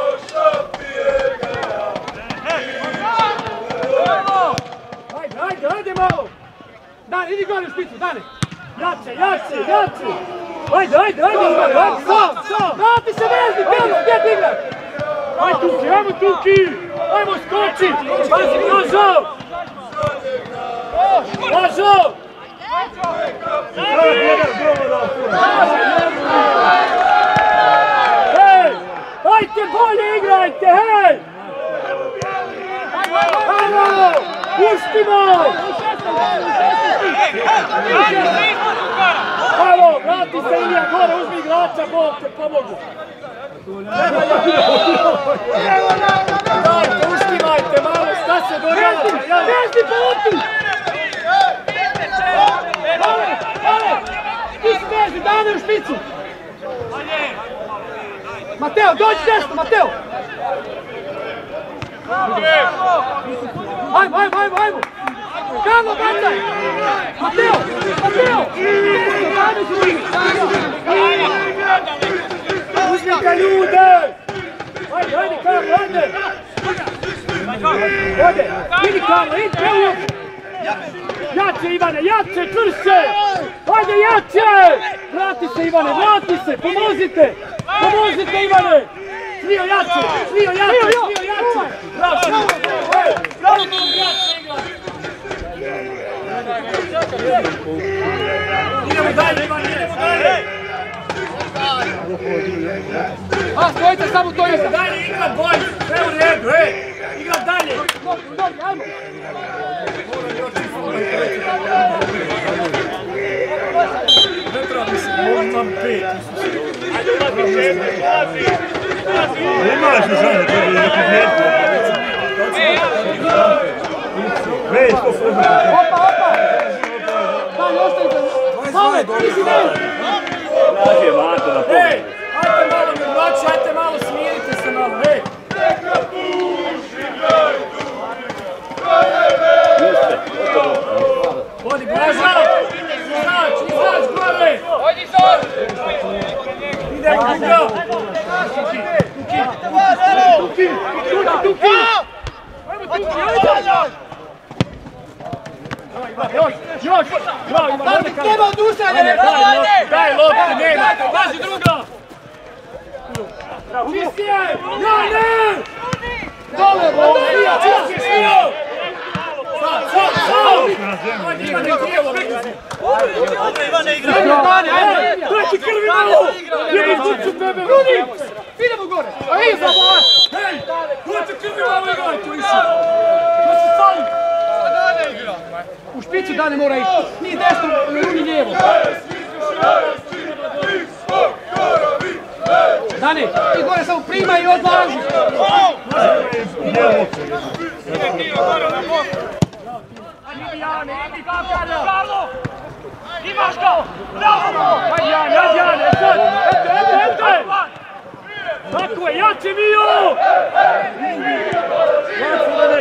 Speaker 7: Ajde, ajde, ajde malo.
Speaker 1: Dane, idi gore u špicu, Dane!
Speaker 7: Jače, jače, jače. Ajde, ajde, ajde, ajde, ajde,
Speaker 1: Sam, sam! Vrati se vezni, Gelo, gdje ti igraš?
Speaker 7: ajde Tuki, ajmo Tuki. Ajmo skoči. Pazi, Jožo. Jožo. Hej, ajde bolje igrajte, hej. Ajmo, pustimo. Alo, vrati se Ilija gore, uzmi igrača, Bog te pomogu. Dajte, uštimajte malo, šta se događa?
Speaker 1: Vezni poti! Ale, ale! Ti si vezni, Dane u špicu! Mateo, dođi desno, Mateo! Ajmo, ajmo, ajmo, ajmo! Kamo, bacaj! Mateo! Mateo!
Speaker 7: Uzmite ljude! Ajde, ajde, Karlo, ajde! Ode, vidi Karlo, idi, evo! Jače, Ivane, jače, čvršće! Ajde, jače! Vrati se, Ivane, vrati se, pomozite! Pomozite, Ivane! Smio jače, smio jače, smio jače! Bravo, bravo, bravo, jače igra! Idemo dalje, Ivane, idemo dalje!
Speaker 1: A, stojite samo to jeste!
Speaker 7: Dalje, igrat boj, sve u redu, ej! Igrat dalje!
Speaker 1: Dobro, dobro, ajmo!
Speaker 7: Ne treba mi se, mogu tam pet.
Speaker 3: Ajde, ulazi, šest, ulazi! Imaš li žene, to bi nekog mjesto. Već, to se uzme.
Speaker 1: Opa, opa! Daj, ostavite! Male, ti si ne!
Speaker 3: Traži je Mato na pomoć.
Speaker 7: Ej, ajte malo mirvači, ajte malo smirite se malo, ej! Vodi, Blaža! Izač, izač, gore!
Speaker 2: Odi sad!
Speaker 7: Ide, Kuka! Tuki, Tuki! Tuki, Tuki! Ajmo, Tuki, ajde! Još, još! Bravo, ima,
Speaker 1: Daj, nema odustajanja!
Speaker 7: daj loptu, nema! Pazi druga! Čisti je! Jane!
Speaker 1: Dole, dole!
Speaker 7: Čisti je, Šio! Sad, sad, sad! Ajde, Ivane, tijelo, vidi se!
Speaker 2: Ivane igra!
Speaker 1: Ajde, Ivane, ajde!
Speaker 7: Daj ti krvi malo! Jebe kuću tebe, Rudi!
Speaker 1: Idemo gore! A iza vas!
Speaker 7: Hej! Daj ti krvi malo igraj tu više! To se stali!
Speaker 1: U špicu Dane mora ići. Ni desno, Rudi lijevo. Dane, ti gore samo prima i odlaži.
Speaker 7: Idi, Jane, idi, Karlo! Imaš ga! Bravo! Hajde, Jane, hajde, Jane, sad! Ete, ete, ete! Tako je, jače, Mio! Jače, Dane!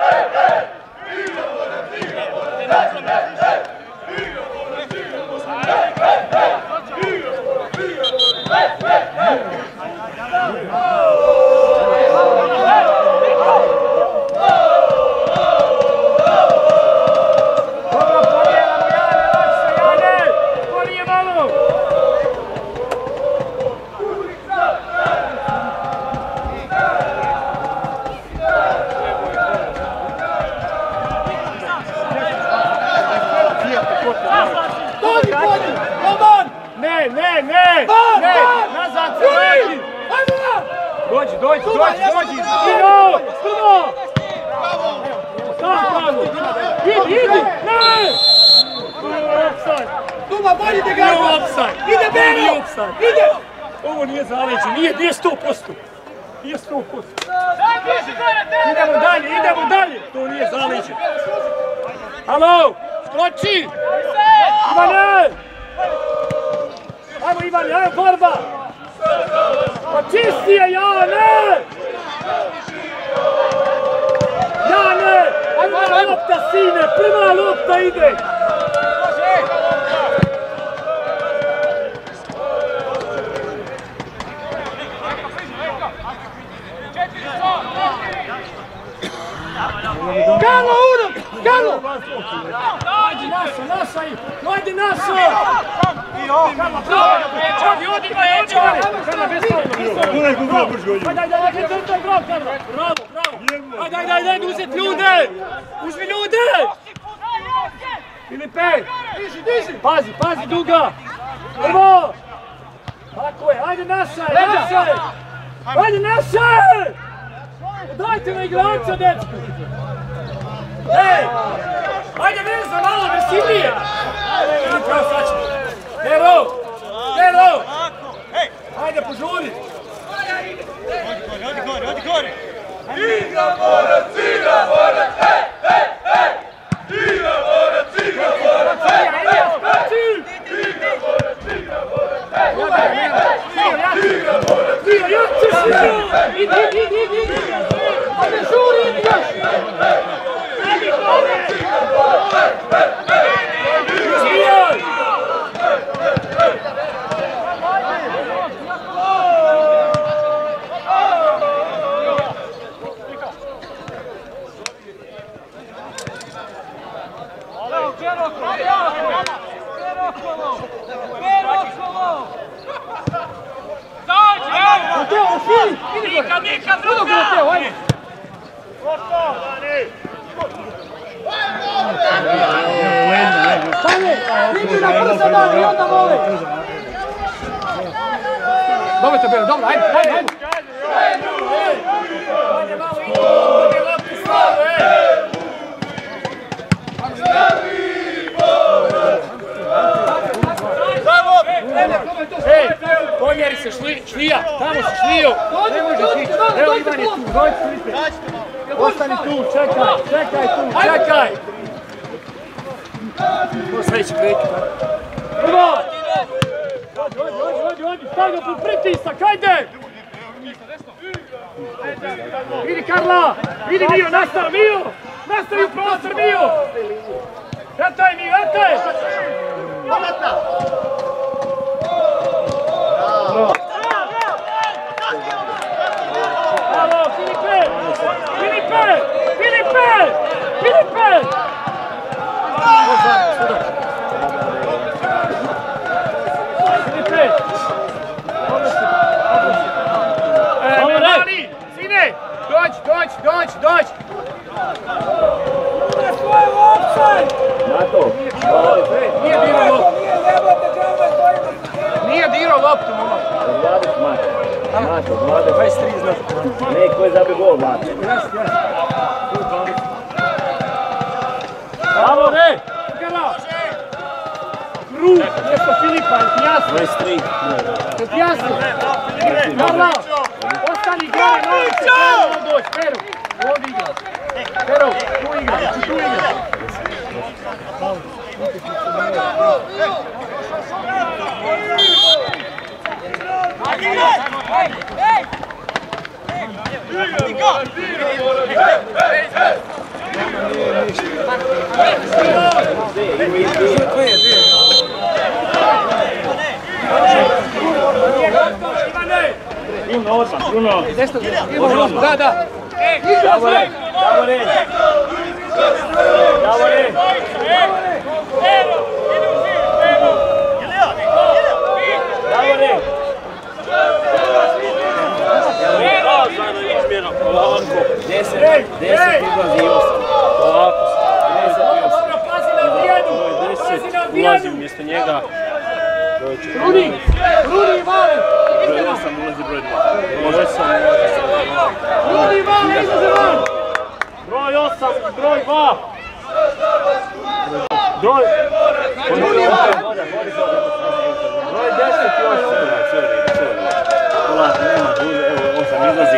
Speaker 7: Ne, ne, ne! Ne! Nazad se vrati! Dođi, dođi, dođi, dođi! Mio! Prvo! Sam, Karlo! Idi, idi! Ne! Offside!
Speaker 1: Tuma, bolji te ga!
Speaker 7: Nije offside!
Speaker 1: Ide, Beno!
Speaker 7: Nije offside!
Speaker 1: Ide!
Speaker 7: Ovo nije zaleđe, nije, nije sto posto! Nije sto posto! Idemo dalje, idemo dalje! To nije zaleđe! Halo! Skoči! Ivane! Ajmo Ivane, ajmo borba! Pa čisti je, Jane! Jane! Prva lopta, sine! Prva lopta ide!
Speaker 1: Karlo, uno! Karlo!
Speaker 7: Ajde naša, naša! Ajde naša! Odi, odi, odi! Karlo, bez toga! Ajde, ajde, ajde, to je bravo, Karlo! Bravo, bravo! Ajde, ajde, ajde, ajde, uzeti ljude! Uzmi ljude! Filipe!
Speaker 1: Diži, diži!
Speaker 7: Pazi, pazi, duga! Prvo! Tako je, ajde naša, naša! Ajde naša! Dajte na igrača, dečko! Ej! Ajde, Veza, malo agresivnije! Pravo, sad ćemo! Pero! Pero! Ajde, požuri!
Speaker 2: Odi gore, odi gore!
Speaker 9: Igra morac, igra morac, hej, hej, hej! Igra morac, igra morac, hej, hej! Igra morac, igra morac, hej, hej, hej! Igra morac, igra morac, hej, hej!
Speaker 1: Idi, idi, idi, idi! Ajde, žuri! Mateo, osvili!
Speaker 2: Nika, Nika, druga!
Speaker 1: Mateo, ajde! Stane, idu na prsa dan i onda vole! Dobro te Bero, dobro, ajde, ajde, ajde!
Speaker 7: Ajde malo idu, ovdje lopti slavu, ej! Ej, pomjeri se šlija, tamo si šlio! Ne možeš ići, evo Ivan je tu, dođi Filipe! Ostani tu, čekaj, čekaj tu, čekaj! To sve će kreći, prvo! Odi, odi, odi, odi, odi, stavno pod pritisak, hajde! Idi Karla, idi Mio, nastav Mio! Nastavi u prostor Mio! Vrataj Mio, vrataj! Bravo, Filipe! Filipe! Filipe! Filipe! Filipe! E, Mali! Sine! Dođi, dođi, dođi, dođi!
Speaker 3: Mato,
Speaker 7: Nije dirao loptu. Nije dirao loptu, momak.
Speaker 3: dvadeset Mato. Mato, dvadeset. dvadeset tri znaš. Ne, ko je zabio gol, Mato.
Speaker 7: Bravo, ne! Gara! Krug, mjesto Filipa, je ti jasno?
Speaker 3: dvadeset tri.
Speaker 7: Je ti jasno? Karla! Ostani gore, novi se, treba doći, Pero! Ovdje igra. Pero, tu igra, tu igra.
Speaker 3: Bruno, odmah, Bruno.
Speaker 1: Da, da!
Speaker 3: Davore, Davore. Davore. Davore. Deset, deset izlazi i osam. Ovako se. Deset i osam.
Speaker 7: Dobro, pazi na Dijanu! Pazi na
Speaker 3: Ulazi
Speaker 7: Dijanu!
Speaker 3: umjesto njega.
Speaker 7: Rudi! Rudi i Male!
Speaker 3: Broj osam ulazi broj dva. Broj osam ulazi broj dva.
Speaker 7: Rudi i Male, izlaze van!
Speaker 3: Broj osam, broj dva. Broj... Broj deset i osam. Polako, nema duže, evo osam izlazi.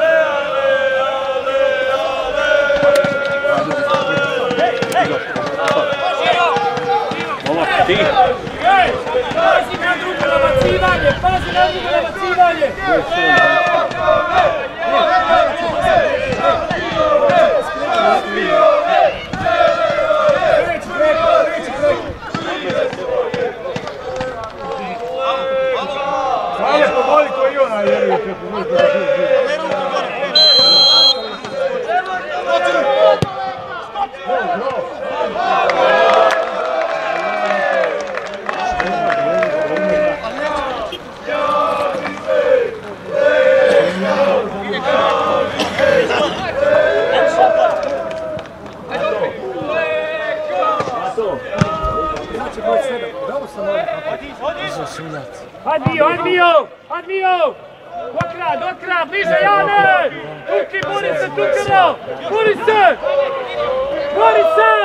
Speaker 3: Momak, ti.
Speaker 7: Ej! Pazi na drugo nabacivanje! Pazi na drugo nabacivanje! Kreći preko, kreći preko!
Speaker 6: Hvala poboli koji ona je preko možda.
Speaker 7: Hajde Mio, hajde Mio! Hajde Mio! Do kraja, do kraja, bliže Jane! Tuki, bori se, Tukero! Bori se! Bori se!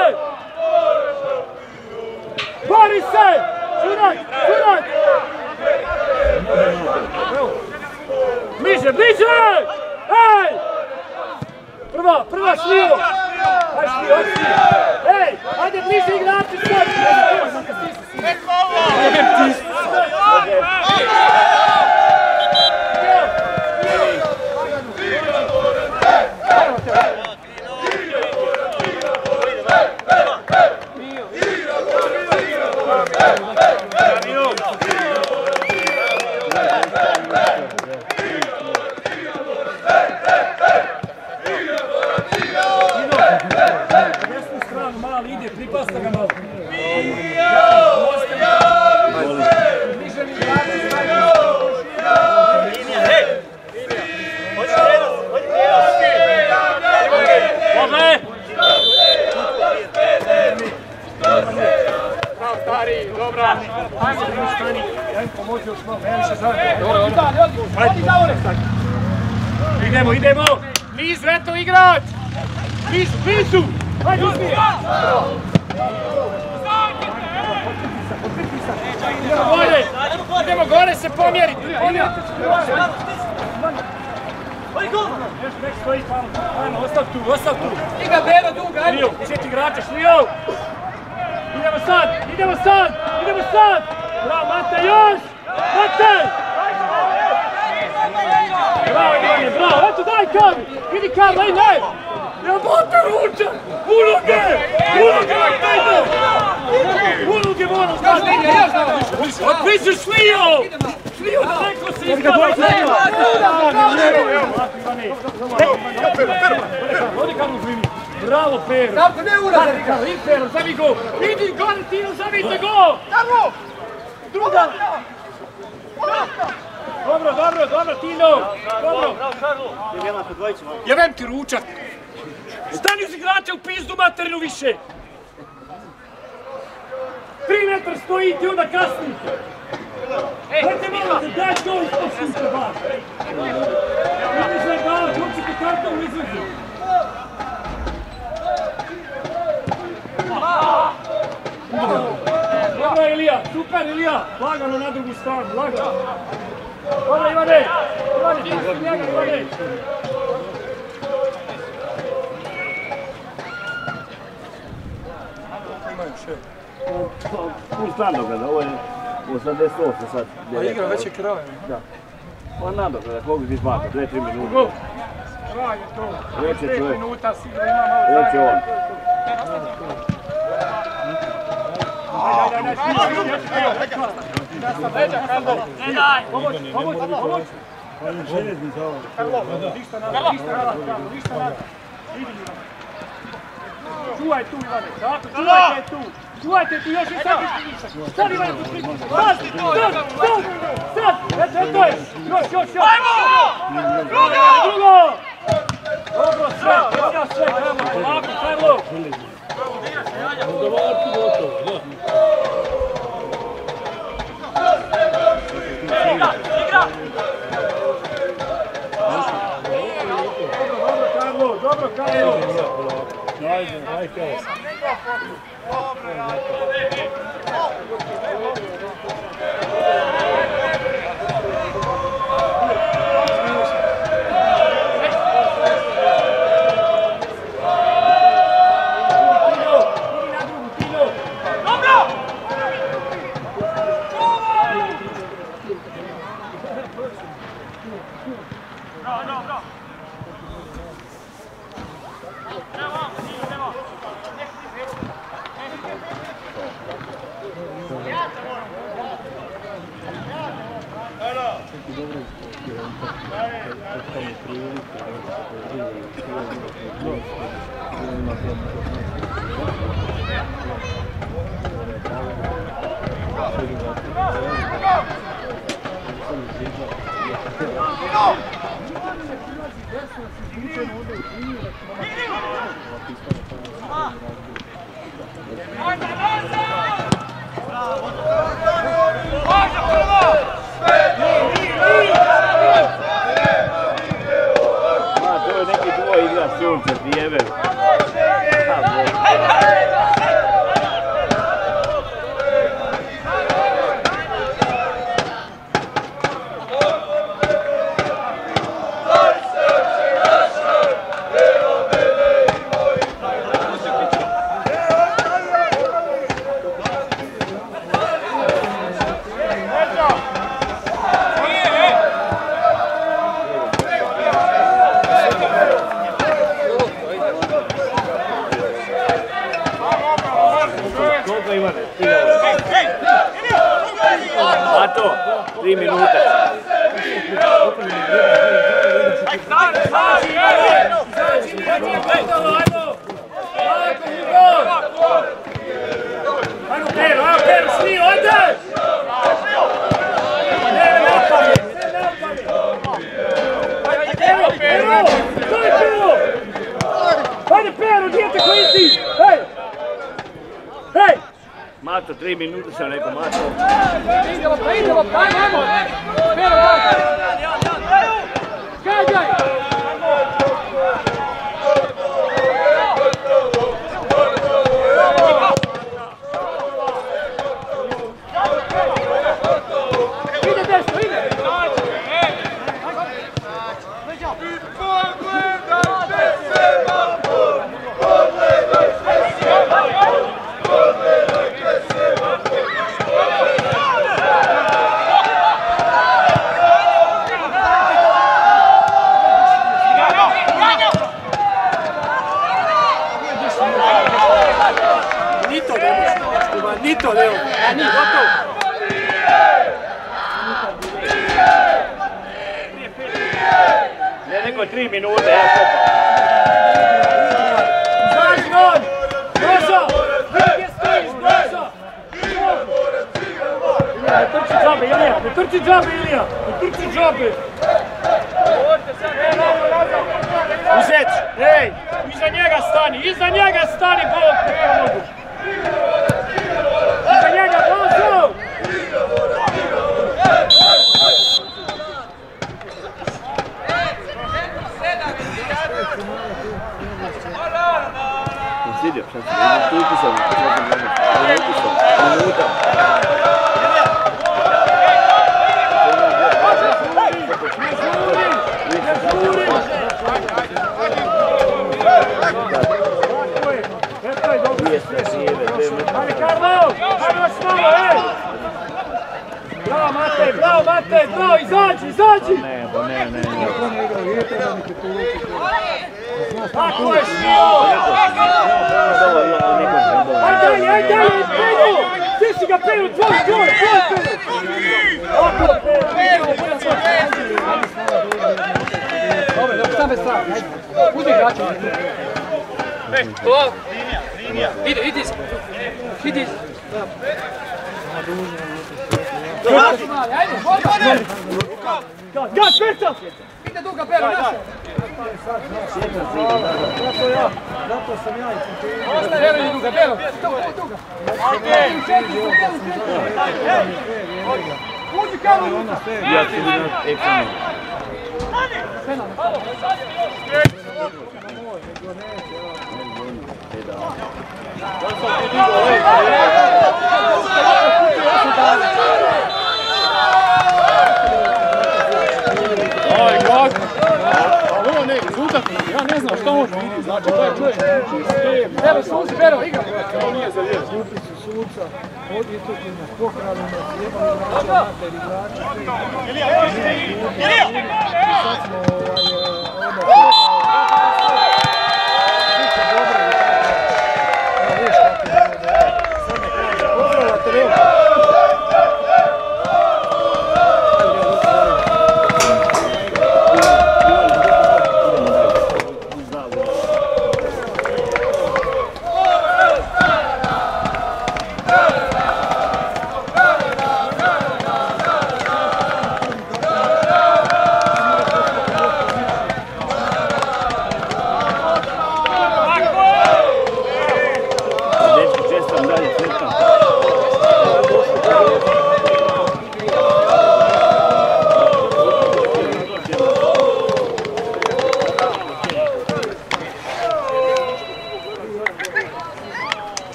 Speaker 7: Bori se! Čuraj, čuraj! Bliže, bliže! Ej! Prva, prva Šlio! Hajde Šlio, hajde Šlio! Ej, hajde bliže igrači sad! Desnu stranu, mali ide, pripasta ga malo. Idemo, idemo! Blizu, eto igrač! Blizu, blizu! Hajde, uzmi! Idemo gore! Idemo gore se pomjeriti! Pomjeriti se gore! Još nek stoji tamo. Ajmo, ostav tu, ostav tu!
Speaker 1: Iga Bero duga, ajmo!
Speaker 7: Šlio, šeti igrača, Šlio! Idemo sad, idemo sad, idemo sad! Bravo, Mate, još! Mate! Bravo, Ivane, bravo, eto daj Kavi! Vidi Kavi, daj, ne! Ja Mate ruča! Uloge! Uloge, daj ide! Uloge moram znati! Otpiši Šlio! Šlio, daleko si iskala! Odi Karlo Zvini! Bravo, Pero!
Speaker 1: Davko, ne uradar!
Speaker 7: Idi, Pero, zami go! Idi, gore, Tino, zamite go!
Speaker 1: Davko!
Speaker 7: Druga! Dobro, dobro, dobro, Tino! Dobro! Jebem ti ručak! Stani uz igrača u pizdu materinu više! Tri metra stojite i onda kasnite! Hajde malo, daj to ispod sluča, bar! Izlazaj, bar, učite kartom, izlazaj! Dobro, Ilija, super, Ilija! Lagano na drugu stranu, lagano! Dobro, Ivane! Ivane, ti si njega, Ivane!
Speaker 3: Pust nadogleda, ovo je osamdeset osam sad.
Speaker 1: A igra već je kraj.
Speaker 3: Da. Ovo je nadogleda, koliko ti smaka, dve tri minute.
Speaker 7: Kraj je to.
Speaker 3: Već je
Speaker 7: pet
Speaker 3: čovjek.
Speaker 7: minuta si da ima malo
Speaker 3: Već je on.
Speaker 7: Pomoć, pomoć, pomoć! Karlo, ništa nada, ništa nada, ništa nada. Idi, Ivane. Čuvaj tu, Ivane, tako, čuvajte tu. Čuvajte tu, još i sad ništa. Sad, Ivane, tu šliku. Sad, sad, sad, sad. Eto, eto je. Još, još, još. Ajmo! Drugo! Drugo! Dobro sve, dobro sve, Karlo, polako, Karlo. Igra, igra! Dobro, Karlo, dobro, Karlo!
Speaker 6: Ajde, ajde.
Speaker 3: Tri minute.
Speaker 7: Svi, ode! Ne, napad! Pero, Pero! Stoj, Pero! Hajde, Pero, dijete koji si! Hej! Hej!
Speaker 3: Mato, tri minute sam rekao, Mato.
Speaker 1: Idemo, pa idemo, pa idemo! Pero, daj! Gađaj! Ide desno, ide! Nito, Leo! Ani, gotovo!
Speaker 3: Ne, neko tri minute, ja stopa.
Speaker 7: Izađi on! Brozo! Gdje stojiš, Brozo? Ne trči džabe, Ilija! Ne trči džabe, Ilija! Ne trči džabe! Uzeć! Ej! Iza njega stani! Iza njega stani, Bog te pomogu! Iza njega, Brozo!
Speaker 3: Consiglio, tutti sono, tutti sono, minuta.
Speaker 7: Ajde, Karlo! Ajde vas malo, ej! Bravo, Matej, bravo, Matej, bravo, izađi, izađi!
Speaker 3: Ne, pa ne, ne, ne.
Speaker 7: Tako je smio! Ajde dalje, ajde dalje, Peru! Ti si ga, Peru, tvoj, tvoj, tvoj, Peru! Tako, Peru!
Speaker 1: Dobre, dobro, sam bez strana, ajde. Uzmi igrača. Linija, linija. Ide, idi. Idi. Ajde, ajde.
Speaker 7: Gas, Perca!
Speaker 1: Ide duga, Pero, naša.
Speaker 6: Zato sam ja i kontinuirao.
Speaker 1: Pero, ide duga, Pero. Duga. Uđi Karlo unutra.
Speaker 3: Ja ću vidjeti ekstremno.
Speaker 1: Oj, god! Ovo ne, rezultat, ja ne znam šta može vidjeti, znači to je čovjek. Pero, suci, Pero, igra! Ovo nije za lijevo.
Speaker 6: Suci su suca, odvjetujte nas, pokrali nas, jebali igrača, mater igrača, sve. I sad smo ovaj, odmah...